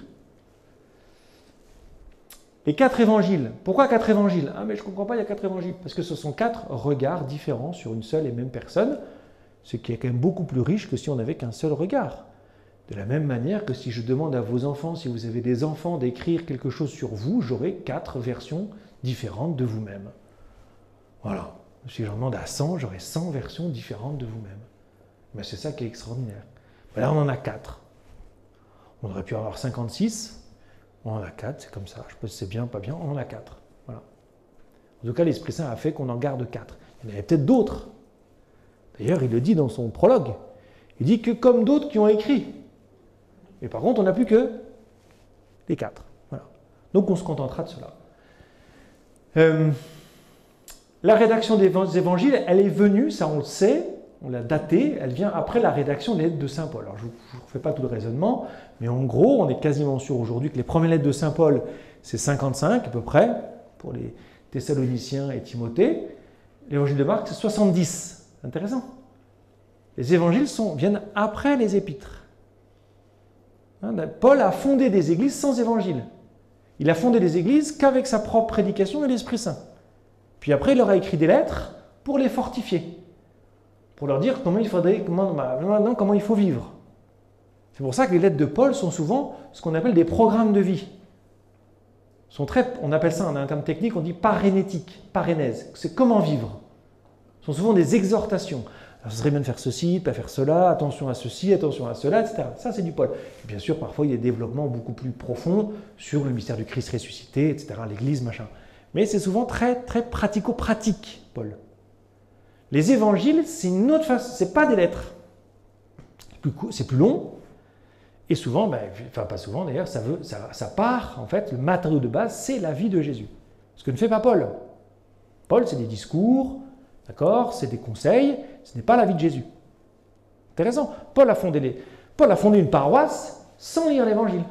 Les quatre évangiles. Pourquoi quatre évangiles? Ah, mais je ne comprends pas, il y a quatre évangiles. Parce que ce sont quatre regards différents sur une seule et même personne, ce qui est quand même beaucoup plus riche que si on n'avait qu'un seul regard. De la même manière que si je demande à vos enfants, si vous avez des enfants, d'écrire quelque chose sur vous, j'aurai quatre versions différentes de vous-même. Voilà. Si j'en demande à cent, j'aurai cent versions différentes de vous-même. Mais c'est ça qui est extraordinaire. Ben là, on en a quatre. On aurait pu avoir cinquante-six. On en a quatre, c'est comme ça. Je ne sais pas si c'est bien ou pas bien, on en a quatre. Voilà. En tout cas, l'Esprit Saint a fait qu'on en garde quatre. Il y en avait peut-être d'autres. D'ailleurs, il le dit dans son prologue. Il dit que comme d'autres qui ont écrit. Mais par contre, on n'a plus que les quatre. Voilà. Donc, on se contentera de cela. Euh, la rédaction des évangiles, elle est venue, ça on le sait, on l'a datée, elle vient après la rédaction des lettres de Saint Paul. Alors, je ne vous refais pas tout le raisonnement, mais en gros, on est quasiment sûr aujourd'hui que les premières lettres de Saint Paul, c'est cinquante-cinq à peu près, pour les Thessaloniciens et Timothée. L'évangile de Marc, c'est soixante-dix. Intéressant. Les évangiles sont, viennent après les épîtres. Hein, Paul a fondé des églises sans évangile. Il a fondé des églises qu'avec sa propre prédication et l'Esprit Saint. Puis après, il leur a écrit des lettres pour les fortifier. Pour leur dire comment il faudrait, comment, maintenant, comment il faut vivre. C'est pour ça que les lettres de Paul sont souvent ce qu'on appelle des programmes de vie. Sont très, on appelle ça, en un terme technique, on dit parénétique, parénèse. C'est comment vivre. Ce sont souvent des exhortations. Alors, ce serait bien de faire ceci, de ne pas faire cela, attention à ceci, attention à cela, et cetera. Ça, c'est du Paul. Et bien sûr, parfois, il y a des développements beaucoup plus profonds sur le mystère du Christ ressuscité, et cetera, l'Église, machin. Mais c'est souvent très, très pratico-pratique, Paul. Les évangiles, c'est une autre façon, c'est pas des lettres. C'est plus long, et souvent, ben, enfin pas souvent d'ailleurs, ça, veut, ça, ça part, en fait, le matériau de base, c'est la vie de Jésus. Ce que ne fait pas Paul. Paul, c'est des discours, d'accord, c'est des conseils, ce n'est pas la vie de Jésus. Intéressant. Paul a fondé, les, Paul a fondé une paroisse sans lire l'évangile.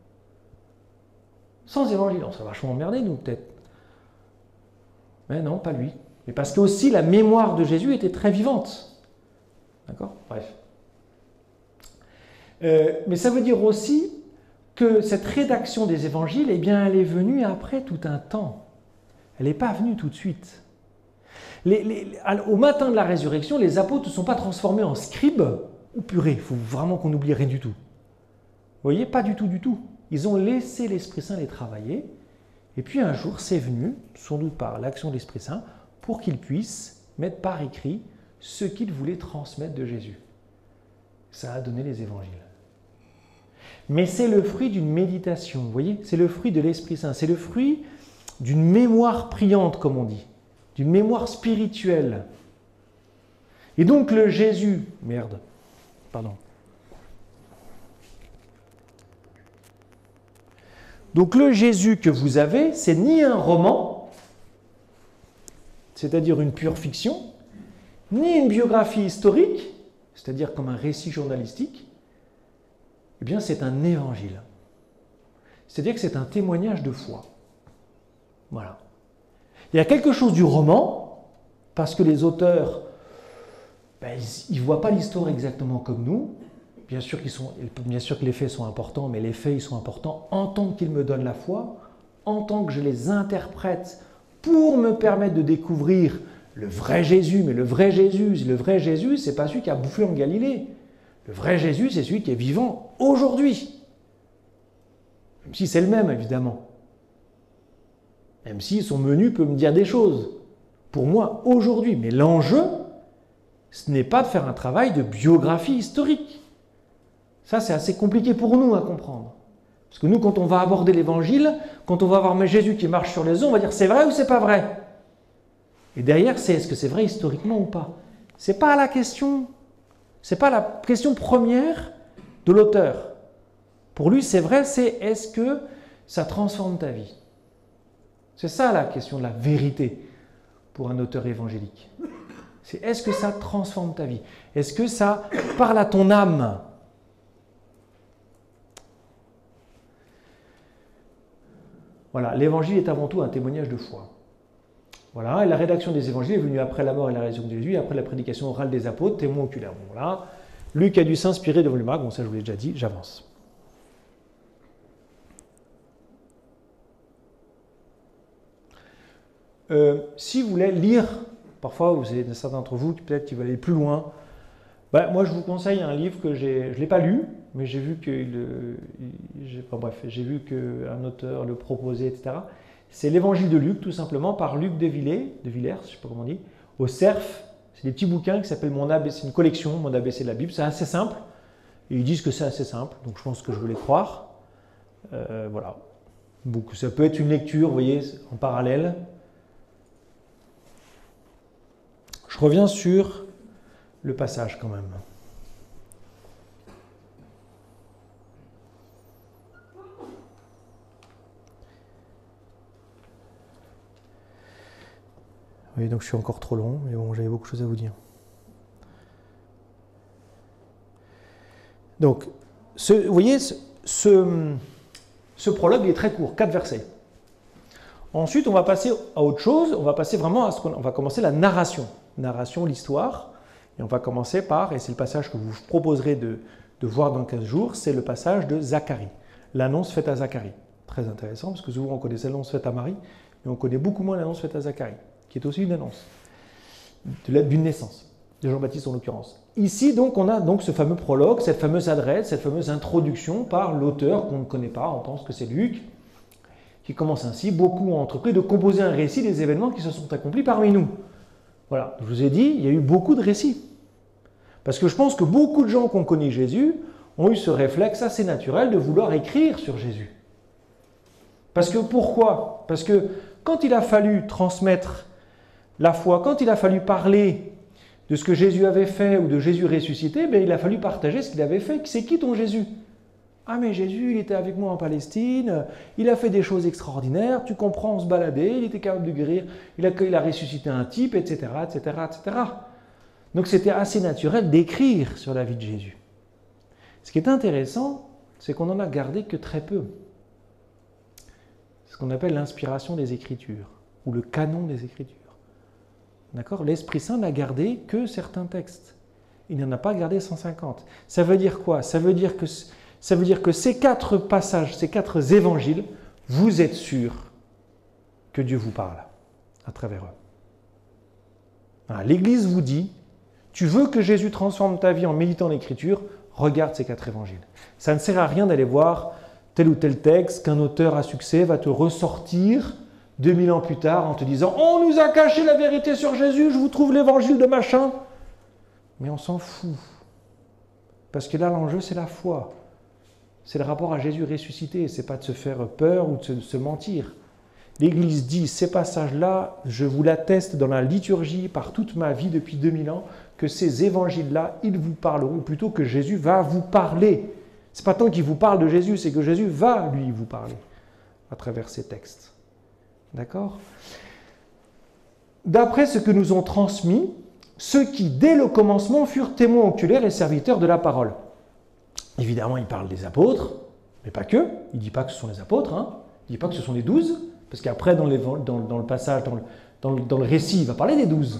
Sans évangile, on serait vachement emmerdés, nous, peut-être. Mais non, pas lui. Mais parce que aussi la mémoire de Jésus était très vivante. D'accord? Bref. Euh, mais ça veut dire aussi que cette rédaction des évangiles, eh bien, elle est venue après tout un temps. Elle n'est pas venue tout de suite. Les, les, au matin de la résurrection, les apôtres ne sont pas transformés en scribes ou purées. Il faut vraiment qu'on n'oublie rien du tout. Vous voyez, pas du tout, du tout. Ils ont laissé l'Esprit Saint les travailler. Et puis un jour, c'est venu, sans doute par l'action de l'Esprit Saint, pour qu'ils puissent mettre par écrit ce qu'ils voulaient transmettre de Jésus. Ça a donné les évangiles. Mais c'est le fruit d'une méditation, vous voyez? C'est le fruit de l'Esprit Saint, c'est le fruit d'une mémoire priante, comme on dit, d'une mémoire spirituelle. Et donc le Jésus... Merde, pardon. Donc le Jésus que vous avez, c'est ni un roman, c'est-à-dire une pure fiction, ni une biographie historique, c'est-à-dire comme un récit journalistique, eh bien c'est un évangile. C'est-à-dire que c'est un témoignage de foi. Voilà. Il y a quelque chose du roman, parce que les auteurs, ben, ils ne voient pas l'histoire exactement comme nous. Bien sûr, qu'ils sont, bien sûr que les faits sont importants, mais les faits ils sont importants en tant qu'ils me donnent la foi, en tant que je les interprète pour me permettre de découvrir le vrai Jésus. Mais le vrai Jésus, le vrai Jésus, ce n'est pas celui qui a bouffé en Galilée. Le vrai Jésus, c'est celui qui est vivant aujourd'hui. Même si c'est le même, évidemment. Même si son menu peut me dire des choses. Pour moi, aujourd'hui. Mais l'enjeu, ce n'est pas de faire un travail de biographie historique. Ça, c'est assez compliqué pour nous à comprendre. Parce que nous, quand on va aborder l'évangile, quand on va voir Jésus qui marche sur les eaux, on va dire c'est vrai ou c'est pas vrai. Et derrière, c'est est-ce que c'est vrai historiquement ou pas. C'est pas la question, c'est pas la question première de l'auteur. Pour lui, c'est vrai, c'est est-ce que ça transforme ta vie. C'est ça la question de la vérité pour un auteur évangélique. C'est est-ce que ça transforme ta vie? Est-ce que ça parle à ton âme? Voilà, l'évangile est avant tout un témoignage de foi. Voilà, et la rédaction des évangiles est venue après la mort et la résurrection de Jésus, après la prédication orale des apôtres, témoins oculaires. Bon, voilà. Luc a dû s'inspirer de Volumac, bon ça je vous l'ai déjà dit, j'avance. Euh, si vous voulez lire, parfois vous avez certains d'entre vous qui peut-être qui veulent aller plus loin, ben, moi je vous conseille un livre que j'ai, je ne l'ai pas lu, mais j'ai vu que, le, j'ai, enfin, bref, j'ai vu qu'un auteur le proposait, et cetera. C'est l'Évangile de Luc, tout simplement, par Luc de Villers, de Villers, je ne sais pas comment on dit, au Cerf. C'est des petits bouquins qui s'appellent Mon A B C, c'est une collection, Mon A B C de la Bible. C'est assez simple, et ils disent que c'est assez simple, donc je pense que je veux les croire. Euh, voilà. Donc ça peut être une lecture, vous voyez, en parallèle. Je reviens sur le passage quand même. Oui, donc je suis encore trop long, mais bon, j'avais beaucoup de choses à vous dire. Donc, ce, vous voyez, ce, ce, ce prologue est très court, quatre versets. Ensuite, on va passer à autre chose, on va passer vraiment à ce qu'on on va commencer la narration. Narration, l'histoire, et on va commencer par, et c'est le passage que vous proposerez de, de voir dans quinze jours, c'est le passage de Zacharie, l'annonce faite à Zacharie. Très intéressant, parce que souvent on connaissait l'annonce faite à Marie, mais on connaît beaucoup moins l'annonce faite à Zacharie, qui est aussi une annonce, d'une naissance, de Jean-Baptiste en l'occurrence. Ici, donc, on a donc ce fameux prologue, cette fameuse adresse, cette fameuse introduction par l'auteur qu'on ne connaît pas, on pense que c'est Luc, qui commence ainsi: beaucoup ont entrepris de composer un récit des événements qui se sont accomplis parmi nous. Voilà, je vous ai dit, il y a eu beaucoup de récits. Parce que je pense que beaucoup de gens qui ont connu Jésus ont eu ce réflexe assez naturel de vouloir écrire sur Jésus. Parce que pourquoi? Parce que quand il a fallu transmettre la foi, quand il a fallu parler de ce que Jésus avait fait ou de Jésus ressuscité, ben il a fallu partager ce qu'il avait fait. C'est qui ton Jésus? Ah mais Jésus, il était avec moi en Palestine, il a fait des choses extraordinaires, tu comprends, on se baladait, il était capable de guérir, il a, il a ressuscité un type, et cetera, et cetera, et cetera. Donc c'était assez naturel d'écrire sur la vie de Jésus. Ce qui est intéressant, c'est qu'on n'en a gardé que très peu. Ce qu'on appelle l'inspiration des Écritures, ou le canon des Écritures. D'accord? L'Esprit Saint n'a gardé que certains textes. Il n'en a pas gardé cent cinquante. Ça veut dire quoi? Ça veut dire que... Ça veut dire que ces quatre passages, ces quatre évangiles, vous êtes sûr que Dieu vous parle à travers eux. Voilà, l'Église vous dit, tu veux que Jésus transforme ta vie en méditant l'Écriture, regarde ces quatre évangiles. Ça ne sert à rien d'aller voir tel ou tel texte qu'un auteur à succès va te ressortir deux mille ans plus tard en te disant « On nous a caché la vérité sur Jésus, je vous trouve l'évangile de machin ». Mais on s'en fout. Parce que là, l'enjeu, c'est la foi. C'est le rapport à Jésus ressuscité, ce n'est pas de se faire peur ou de se, de se mentir. L'Église dit, ces passages-là, je vous l'atteste dans la liturgie par toute ma vie depuis deux mille ans, que ces évangiles-là, ils vous parleront, plutôt que Jésus va vous parler. Ce n'est pas tant qu'il vous parle de Jésus, c'est que Jésus va, lui, vous parler à travers ces textes. D'accord? D'après ce que nous ont transmis, ceux qui, dès le commencement, furent témoins oculaires et serviteurs de la parole. Évidemment, il parle des apôtres, mais pas que. Il ne dit pas que ce sont les apôtres, hein. Il ne dit pas que ce sont les douze, parce qu'après, dans, dans, dans le passage, dans le, dans, le, dans le récit, il va parler des douze.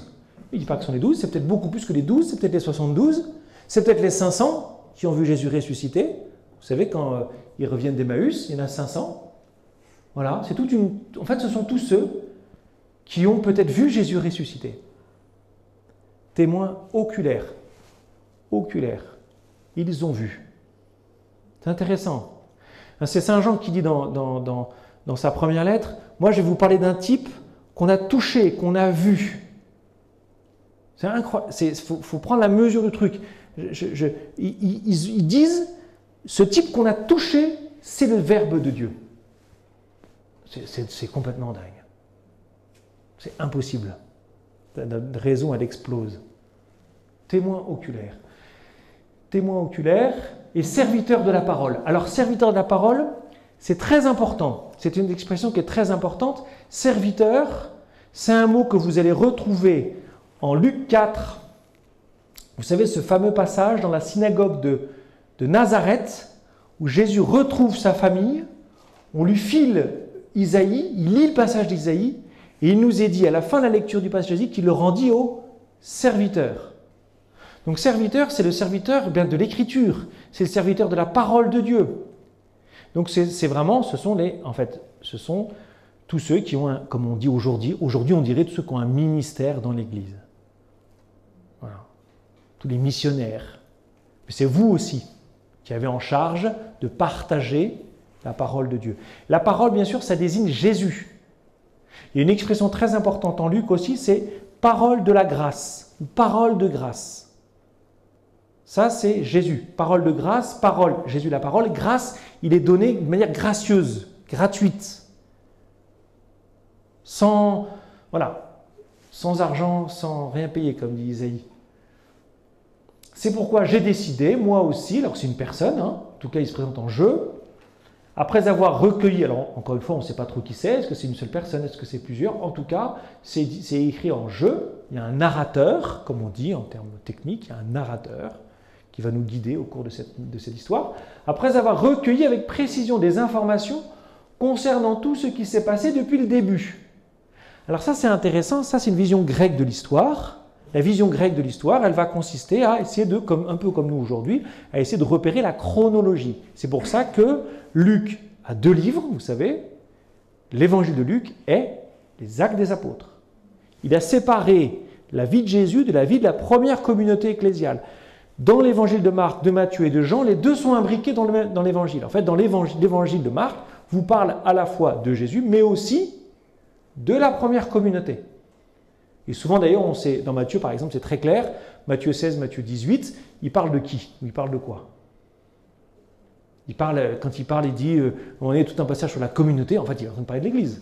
Il ne dit pas que ce sont les douze, c'est peut-être beaucoup plus que les douze, c'est peut-être les soixante-douze, c'est peut-être les cinq cents qui ont vu Jésus ressuscité. Vous savez, quand euh, ils reviennent d'Emmaüs, il y en a cinq cents. Voilà, c'est toute une... En fait, ce sont tous ceux qui ont peut-être vu Jésus ressuscité. Témoins oculaires. Oculaires. Ils ont vu. C'est intéressant. C'est Saint Jean qui dit dans, dans, dans, dans sa première lettre, « Moi, je vais vous parler d'un type qu'on a touché, qu'on a vu. » C'est incroyable. Il faut, faut prendre la mesure du truc. Je, je, ils, ils, ils disent, ce type qu'on a touché, c'est le Verbe de Dieu. C'est complètement dingue. C'est impossible. Notre raison, elle explose. Témoin oculaire. Témoin oculaire et serviteur de la parole. Alors, serviteur de la parole, c'est très important. C'est une expression qui est très importante. Serviteur, c'est un mot que vous allez retrouver en Luc quatre. Vous savez, ce fameux passage dans la synagogue de, de Nazareth, où Jésus retrouve sa famille, on lui file Isaïe, il lit le passage d'Isaïe, et il nous est dit à la fin de la lecture du passage d'Isaïe qu'il le rendit au serviteur. Donc serviteur, c'est le serviteur eh bien, de l'écriture, c'est le serviteur de la parole de Dieu. Donc c'est vraiment, ce sont les, en fait, ce sont tous ceux qui ont, un, comme on dit aujourd'hui, aujourd'hui on dirait tous ceux qui ont un ministère dans l'Église. Voilà. Tous les missionnaires. Mais c'est vous aussi qui avez en charge de partager la parole de Dieu. La parole, bien sûr, ça désigne Jésus. Il y a une expression très importante en Luc aussi, c'est parole de la grâce, ou parole de grâce. Ça, c'est Jésus. Parole de grâce, parole, Jésus la parole. Grâce, il est donné de manière gracieuse, gratuite. Sans, voilà, sans argent, sans rien payer, comme dit Isaïe. C'est pourquoi j'ai décidé, moi aussi, alors c'est une personne, hein, en tout cas il se présente en jeu, après avoir recueilli, alors encore une fois on ne sait pas trop qui c'est, est-ce que c'est une seule personne, est-ce que c'est plusieurs, en tout cas c'est écrit en jeu, il y a un narrateur, comme on dit en termes techniques, il y a un narrateur qui va nous guider au cours de cette, de cette histoire, après avoir recueilli avec précision des informations concernant tout ce qui s'est passé depuis le début. Alors ça c'est intéressant, ça c'est une vision grecque de l'histoire. La vision grecque de l'histoire, elle va consister à essayer de, comme, un peu comme nous aujourd'hui, à essayer de repérer la chronologie. C'est pour ça que Luc a deux livres, vous savez. L'évangile de Luc est les Actes des Apôtres. Il a séparé la vie de Jésus de la vie de la première communauté ecclésiale. Dans l'évangile de Marc, de Matthieu et de Jean, les deux sont imbriqués dans l'évangile. En fait, dans l'évangile de Marc, vous parle à la fois de Jésus, mais aussi de la première communauté. Et souvent d'ailleurs, on sait, dans Matthieu par exemple, c'est très clair, Matthieu seize, Matthieu dix-huit, il parle de qui? Il parle de quoi? Il parle, quand il parle, il dit, euh, on est tout un passage sur la communauté, en fait il est en train de parler de l'Église.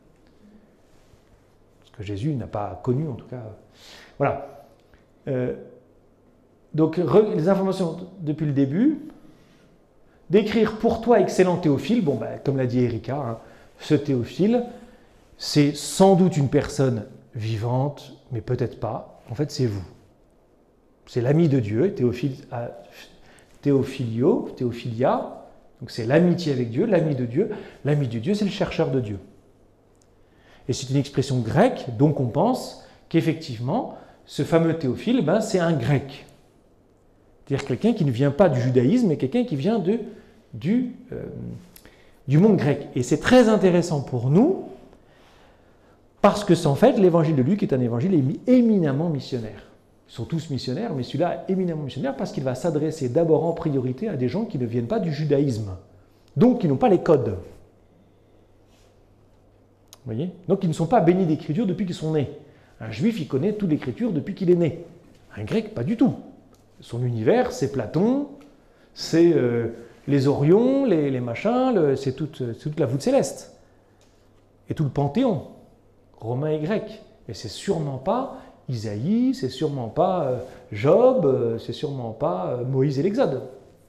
Ce que Jésus n'a pas connu en tout cas. Voilà. Euh, donc re, les informations depuis le début, d'écrire pour toi, excellent Théophile, bon ben, comme l'a dit Erika, hein, ce Théophile, c'est sans doute une personne vivante, mais peut-être pas. En fait, c'est vous. C'est l'ami de Dieu, Théophile, Théophilio, Théophilia. Donc c'est l'amitié avec Dieu, l'ami de Dieu. L'ami de Dieu, c'est le chercheur de Dieu. Et c'est une expression grecque, donc on pense qu'effectivement, ce fameux Théophile, ben, c'est un grec. C'est-à-dire quelqu'un qui ne vient pas du judaïsme, mais quelqu'un qui vient de, du, euh, du monde grec. Et c'est très intéressant pour nous, parce que, en fait, l'évangile de Luc est un évangile éminemment missionnaire. Ils sont tous missionnaires, mais celui-là est éminemment missionnaire parce qu'il va s'adresser d'abord en priorité à des gens qui ne viennent pas du judaïsme, donc qui n'ont pas les codes. Vous voyez? Donc ils ne sont pas bénis d'écriture depuis qu'ils sont nés. Un juif, il connaît toute l'écriture depuis qu'il est né. Un grec, pas du tout. Son univers, c'est Platon, c'est euh, les Orions, les, les machins, c'est toute, toute la voûte céleste. Et tout le panthéon. Romain et grec. Et c'est sûrement pas Isaïe, c'est sûrement pas euh, Job, euh, c'est sûrement pas euh, Moïse et l'Exode.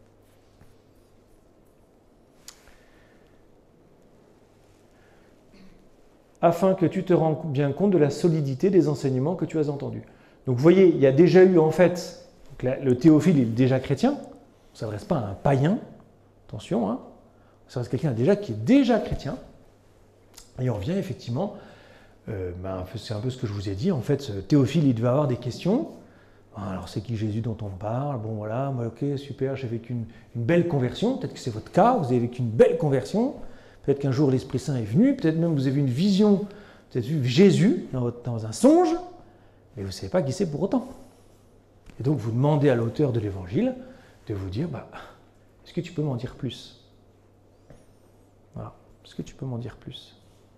Afin que tu te rendes bien compte de la solidité des enseignements que tu as entendus. Donc vous voyez, il y a déjà eu en fait, donc là, le Théophile est déjà chrétien, on ne s'adresse pas à un païen, attention, hein, on s'adresse à quelqu'un déjà qui est déjà chrétien, et on revient effectivement euh, ben, c'est un peu ce que je vous ai dit. En fait, Théophile, il devait avoir des questions. Alors, c'est qui Jésus dont on parle? Bon, voilà, moi, ok, super, j'ai vécu une, une belle conversion. Peut-être que c'est votre cas, vous avez vécu une belle conversion. Peut-être qu'un jour, l'Esprit Saint est venu. Peut-être même vous avez vu une vision, peut-être vu Jésus dans, votre, dans un songe, mais vous ne savez pas qui c'est pour autant. Et donc, vous demandez à l'auteur de l'Évangile de vous dire, bah, est-ce que tu peux m'en dire plus? Voilà, est-ce que tu peux m'en dire plus?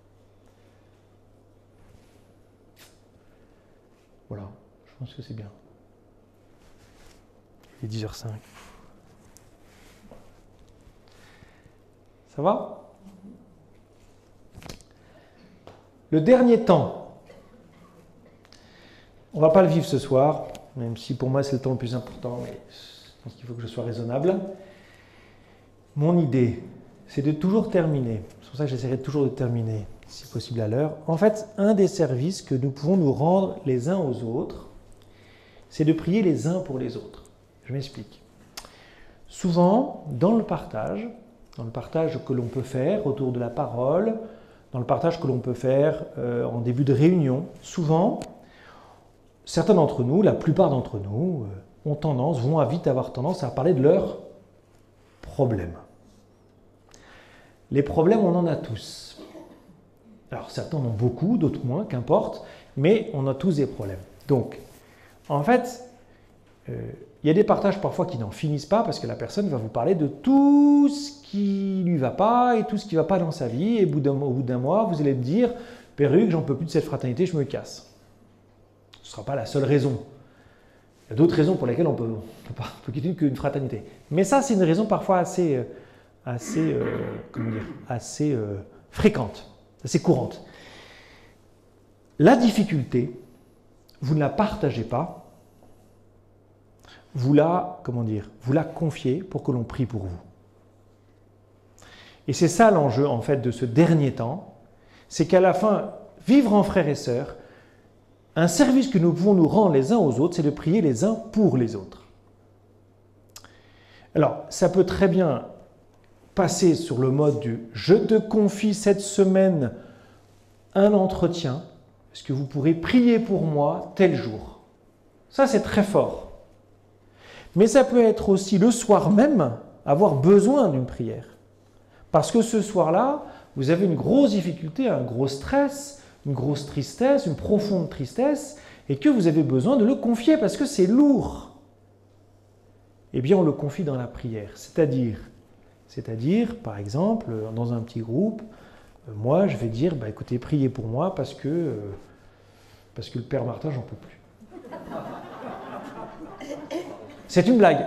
Voilà, je pense que c'est bien. Il est dix heures cinq. Ça va? Le dernier temps. On ne va pas le vivre ce soir, même si pour moi c'est le temps le plus important, mais je pense qu'il faut que je sois raisonnable. Mon idée, c'est de toujours terminer. C'est pour ça que j'essaierai toujours de terminer, si possible à l'heure. En fait, un des services que nous pouvons nous rendre les uns aux autres, c'est de prier les uns pour les autres. Je m'explique. Souvent, dans le partage, dans le partage que l'on peut faire autour de la parole, dans le partage que l'on peut faire euh, en début de réunion, souvent, certains d'entre nous, la plupart d'entre nous, euh, ont tendance, vont vite avoir tendance à parler de leurs problèmes. Les problèmes, on en a tous. Alors, certains en ont beaucoup, d'autres moins, qu'importe, mais on a tous des problèmes. Donc, en fait, euh, il y a des partages parfois qui n'en finissent pas parce que la personne va vous parler de tout ce qui ne lui va pas et tout ce qui ne va pas dans sa vie. Et au bout d'un, au bout d'un mois, vous allez me dire « Perruque, j'en peux plus de cette fraternité, je me casse ». Ce ne sera pas la seule raison. Il y a d'autres raisons pour lesquelles on peut, on peut pas on peut quitter qu'une fraternité. Mais ça, c'est une raison parfois assez, assez, euh, comment dire, assez euh, fréquente, assez courante. La difficulté, vous ne la partagez pas. Vous la, comment dire, vous la confiez pour que l'on prie pour vous. Et c'est ça l'enjeu en fait de ce dernier temps, c'est qu'à la fin, vivre en frères et sœurs, un service que nous pouvons nous rendre les uns aux autres, c'est de prier les uns pour les autres. Alors, ça peut très bien passer sur le mode du « je te confie cette semaine un entretien, est-ce que vous pourrez prier pour moi tel jour ?» Ça, c'est très fort. Mais ça peut être aussi le soir même avoir besoin d'une prière. Parce que ce soir-là, vous avez une grosse difficulté, un gros stress, une grosse tristesse, une profonde tristesse, et que vous avez besoin de le confier parce que c'est lourd. Eh bien, on le confie dans la prière. C'est-à-dire, c'est-à-dire, par exemple, dans un petit groupe, moi, je vais dire, bah, écoutez, priez pour moi parce que, euh, parce que le Père Martin, j'en peux plus. C'est une blague.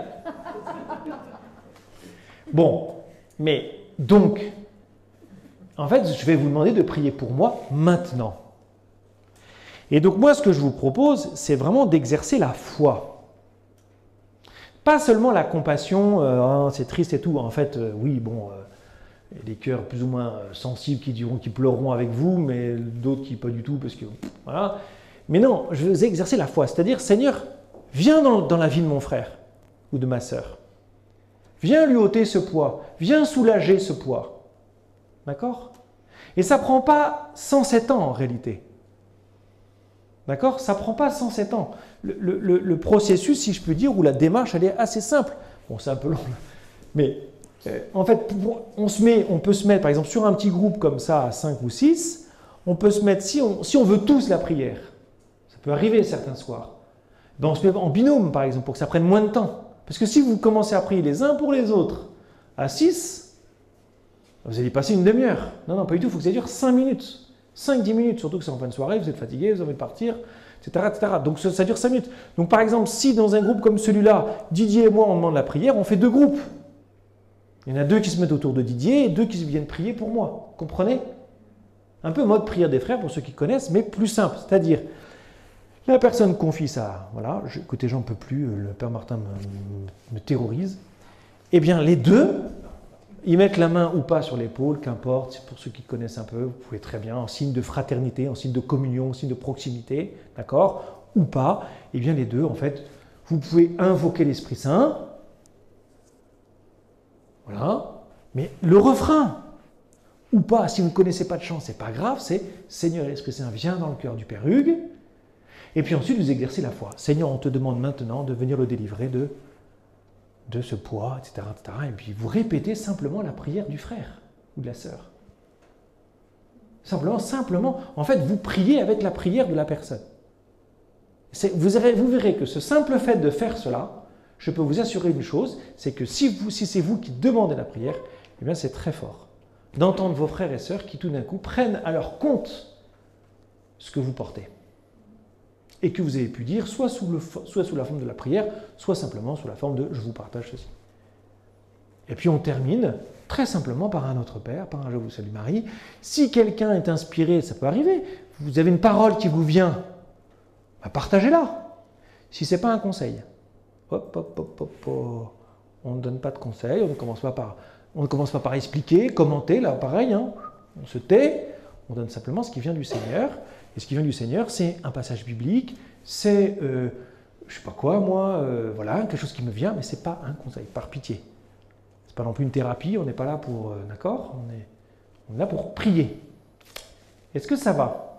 Bon, mais donc, en fait, je vais vous demander de prier pour moi maintenant. Et donc moi, ce que je vous propose, c'est vraiment d'exercer la foi. Pas seulement la compassion, euh, hein, c'est triste et tout. En fait, euh, oui, bon, euh, il y a des cœurs plus ou moins sensibles qui diront, qui pleureront avec vous, mais d'autres qui pas du tout, parce que, voilà. Mais non, je veux exercer la foi, c'est-à-dire, Seigneur, viens dans, dans la vie de mon frère ou de ma sœur. Viens lui ôter ce poids. Viens soulager ce poids. D'accord? Et ça ne prend pas cent sept ans en réalité. D'accord? Ça ne prend pas cent sept ans. Le, le, le processus, si je peux dire, ou la démarche, elle est assez simple. Bon, c'est un peu long. Mais euh, en fait, on, se met, on peut se mettre, par exemple, sur un petit groupe comme ça, à cinq ou six, on peut se mettre, si on, si on veut tous la prière, ça peut arriver certains soirs, ben on se met en binôme, par exemple, pour que ça prenne moins de temps. Parce que si vous commencez à prier les uns pour les autres à six, vous allez passer une demi-heure. Non, non, pas du tout, il faut que ça dure cinq minutes. cinq dix minutes, surtout que c'est en fin de soirée, vous êtes fatigué, vous avez envie de partir, et cetera, et cetera. Donc ça, ça dure cinq minutes. Donc par exemple, si dans un groupe comme celui-là, Didier et moi, on demande la prière, on fait deux groupes. Il y en a deux qui se mettent autour de Didier et deux qui viennent prier pour moi. Vous comprenez? Un peu mode prière des frères pour ceux qui connaissent, mais plus simple. C'est-à-dire, la personne confie ça, voilà, je, écoutez, j'en peux plus, le Père Martin me, me terrorise. Eh bien, les deux, ils mettent la main ou pas sur l'épaule, qu'importe, pour ceux qui connaissent un peu, vous pouvez très bien, en signe de fraternité, en signe de communion, en signe de proximité, d'accord, ou pas. Eh bien, les deux, en fait, vous pouvez invoquer l'Esprit Saint, voilà, mais le refrain, ou pas. Si vous ne connaissez pas de chant, ce n'est pas grave, c'est Seigneur, Esprit Saint, viens dans le cœur du Père Hugues. Et puis ensuite, vous exercez la foi. Seigneur, on te demande maintenant de venir le délivrer de, de ce poids, et cetera, et cetera. Et puis vous répétez simplement la prière du frère ou de la sœur. Simplement, simplement, en fait, vous priez avec la prière de la personne. Vous verrez, vous verrez que ce simple fait de faire cela, je peux vous assurer une chose, c'est que si, vous, si c'est vous qui demandez la prière, eh bien c'est très fort d'entendre vos frères et sœurs qui tout d'un coup prennent à leur compte ce que vous portez. Et que vous avez pu dire soit sous, le, soit sous la forme de la prière, soit simplement sous la forme de « je vous partage ceci ». Et puis on termine très simplement par un Notre Père, par un « Je vous salue Marie ». Si quelqu'un est inspiré, ça peut arriver, vous avez une parole qui vous vient, bah partagez-la. Si ce n'est pas un conseil, hop, hop, hop, hop, hop. On ne donne pas de conseils, on ne commence pas par, on ne commence pas par expliquer, commenter, là pareil, hein. On se tait, on donne simplement ce qui vient du Seigneur. Et ce qui vient du Seigneur, c'est un passage biblique, c'est, euh, je ne sais pas quoi, moi, euh, voilà, quelque chose qui me vient, mais ce n'est pas un conseil, par pitié. Ce n'est pas non plus une thérapie, on n'est pas là pour, euh, d'accord, on est, on est là pour prier. Est-ce que ça va?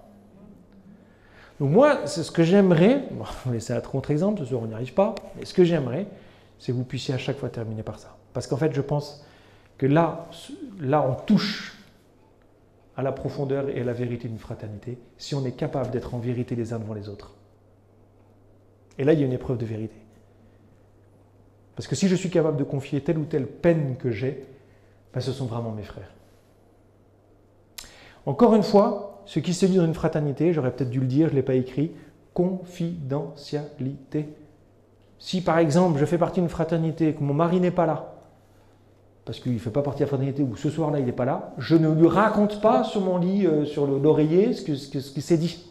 Donc moi, c'est ce que j'aimerais, bon, on va laisser un contre-exemple, ce soir on n'y arrive pas, mais ce que j'aimerais, c'est que vous puissiez à chaque fois terminer par ça. Parce qu'en fait, je pense que là, là, on touche à la profondeur et à la vérité d'une fraternité, si on est capable d'être en vérité les uns devant les autres. Et là, il y a une épreuve de vérité. Parce que si je suis capable de confier telle ou telle peine que j'ai, ben ce sont vraiment mes frères. Encore une fois, ce qui se dit dans une fraternité, j'aurais peut-être dû le dire, je ne l'ai pas écrit, confidentialité. Si par exemple, je fais partie d'une fraternité et que mon mari n'est pas là, parce qu'il ne fait pas partie de la fraternité, ou ce soir-là, il n'est pas là, je ne lui raconte pas sur mon lit, euh, sur l'oreiller, ce, que, ce, que, ce qui s'est dit.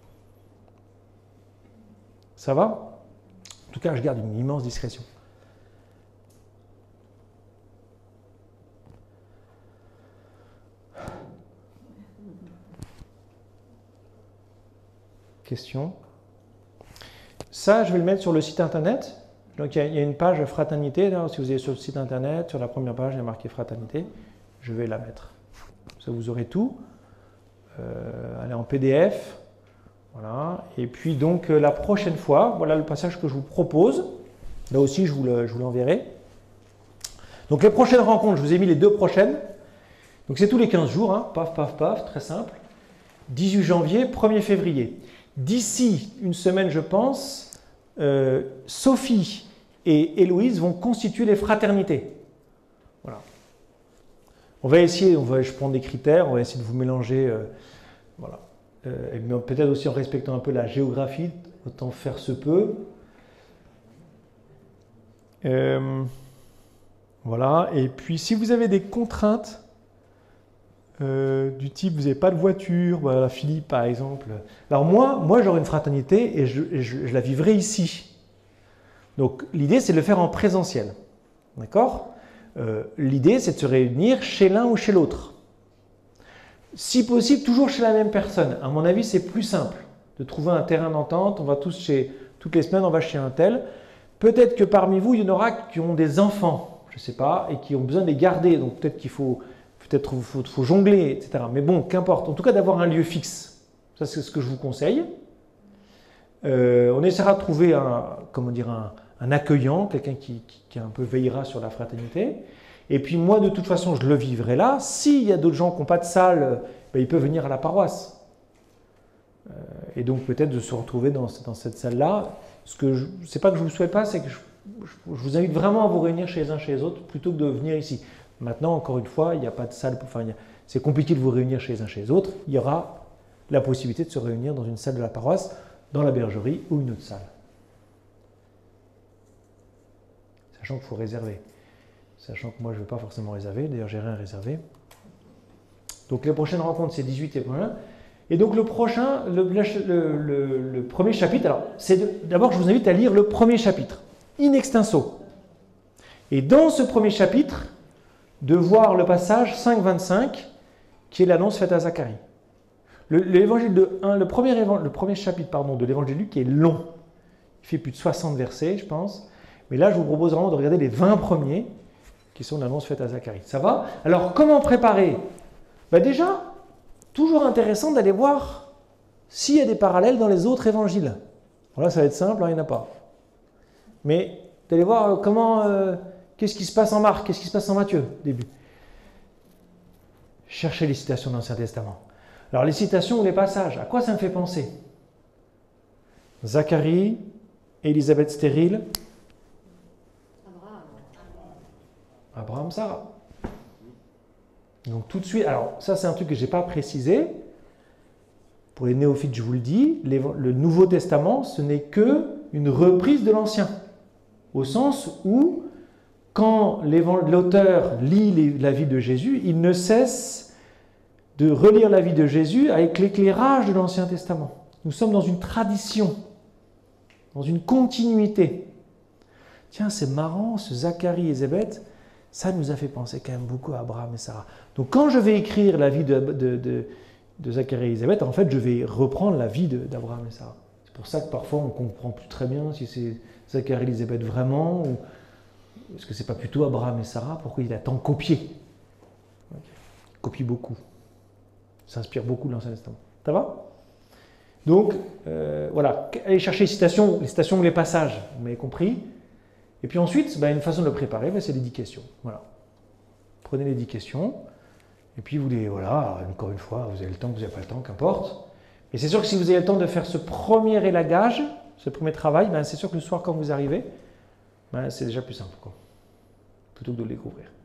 Ça va? En tout cas, je garde une immense discrétion. Question? Ça, je vais le mettre sur le site internet. Donc, il y, y a une page fraternité. Là, si vous allez sur le site internet, sur la première page, il y a marqué fraternité. Je vais la mettre. Ça, vous aurez tout. Euh, elle est en P D F. Voilà. Et puis, donc, euh, la prochaine fois, voilà le passage que je vous propose. Là aussi, je vous l'enverrai. Donc, les prochaines rencontres, je vous ai mis les deux prochaines. Donc, c'est tous les quinze jours. Hein. Paf, paf, paf. Très simple. dix-huit janvier, premier février. D'ici une semaine, je pense, euh, Sophie et Héloïse vont constituer les fraternités. Voilà. On va essayer, on va, je prends des critères, on va essayer de vous mélanger, euh, voilà. Euh, peut-être aussi en respectant un peu la géographie, autant faire se peut. Euh, voilà. Et puis, si vous avez des contraintes, Euh, du type, vous n'avez pas de voiture, voilà, Philippe par exemple. Alors moi, moi j'aurai une fraternité et, je, et je, je la vivrai ici. Donc l'idée c'est de le faire en présentiel. D'accord? euh, L'idée c'est de se réunir chez l'un ou chez l'autre. Si possible, toujours chez la même personne. À mon avis, c'est plus simple de trouver un terrain d'entente. On va tous chez, toutes les semaines, on va chez un tel. Peut-être que parmi vous, il y en aura qui ont des enfants, je ne sais pas, et qui ont besoin de les garder. Donc peut-être qu'il faut... Peut-être qu'il faut, faut jongler, et cetera. Mais bon, qu'importe. En tout cas, d'avoir un lieu fixe. Ça, c'est ce que je vous conseille. Euh, on essaiera de trouver un, comment dire, un, un accueillant, quelqu'un qui, qui, qui un peu veillera sur la fraternité. Et puis moi, de toute façon, je le vivrai là. S'il y a d'autres gens qui n'ont pas de salle, ben, ils peuvent venir à la paroisse. Euh, et donc peut-être de se retrouver dans, dans cette salle-là. Ce que je, c'est pas que je vous souhaite pas, c'est que je, je, je vous invite vraiment à vous réunir chez les uns chez les autres plutôt que de venir ici. Maintenant, encore une fois, il n'y a pas de salle, enfin, c'est compliqué de vous réunir chez les uns chez les autres. Il y aura la possibilité de se réunir dans une salle de la paroisse, dans la bergerie ou une autre salle. Sachant qu'il faut réserver. Sachant que moi, je ne veux pas forcément réserver. D'ailleurs, j'ai rien réservé. Donc, les prochaines rencontres, c'est dix-huit et prochain. Et donc, le prochain, le, le, le, le premier chapitre, alors, c'est d'abord, je vous invite à lire le premier chapitre, in extenso. Et dans ce premier chapitre, de voir le passage cinq vingt-cinq, qui est l'annonce faite à Zacharie. Le, l'évangile de un, le, premier, le premier chapitre pardon, de l'évangile de Luc est long. Il fait plus de soixante versets, je pense. Mais là, je vous propose vraiment de regarder les vingt premiers, qui sont l'annonce faite à Zacharie. Ça va? Alors, comment préparer Ben déjà, toujours intéressant d'aller voir s'il y a des parallèles dans les autres évangiles. Alors là, ça va être simple, hein, il n'y en a pas. Mais d'aller voir comment, euh, qu'est-ce qui se passe en Marc, qu'est-ce qui se passe en Matthieu, au début. Cherchez les citations de l'Ancien Testament. Alors les citations ou les passages, à quoi ça me fait penser? Zacharie, Élisabeth stérile, Abraham. Abraham, Sarah. Donc tout de suite, alors ça c'est un truc que je n'ai pas précisé. Pour les néophytes, je vous le dis, les, le Nouveau Testament, ce n'est que une reprise de l'Ancien. Au sens où, quand l'auteur lit les, la vie de Jésus, il ne cesse de relire la vie de Jésus avec l'éclairage de l'Ancien Testament. Nous sommes dans une tradition, dans une continuité. Tiens, c'est marrant, ce Zacharie et Élisabeth, ça nous a fait penser quand même beaucoup à Abraham et Sarah. Donc quand je vais écrire la vie de, de, de, de Zacharie et Élisabeth, en fait, je vais reprendre la vie d'Abraham et Sarah. C'est pour ça que parfois on ne comprend plus très bien si c'est Zacharie et Élisabeth vraiment, ou est-ce que c'est pas plutôt Abraham et Sarah, pourquoi il a tant copié. Il copie beaucoup. Il s'inspire beaucoup de l'Ancien Testament. Ça va? Donc, euh, voilà, allez chercher les citations, les citations ou les passages, vous m'avez compris. Et puis ensuite, ben, une façon de le préparer, ben, c'est les dix questions. Voilà. Prenez les dix questions, et puis vous les, voilà, encore une fois, vous avez le temps, vous n'avez pas le temps, qu'importe. Et c'est sûr que si vous avez le temps de faire ce premier élagage, ce premier travail, ben, c'est sûr que le soir, quand vous arrivez, ben, c'est déjà plus simple, quoi, plutôt que de le découvrir.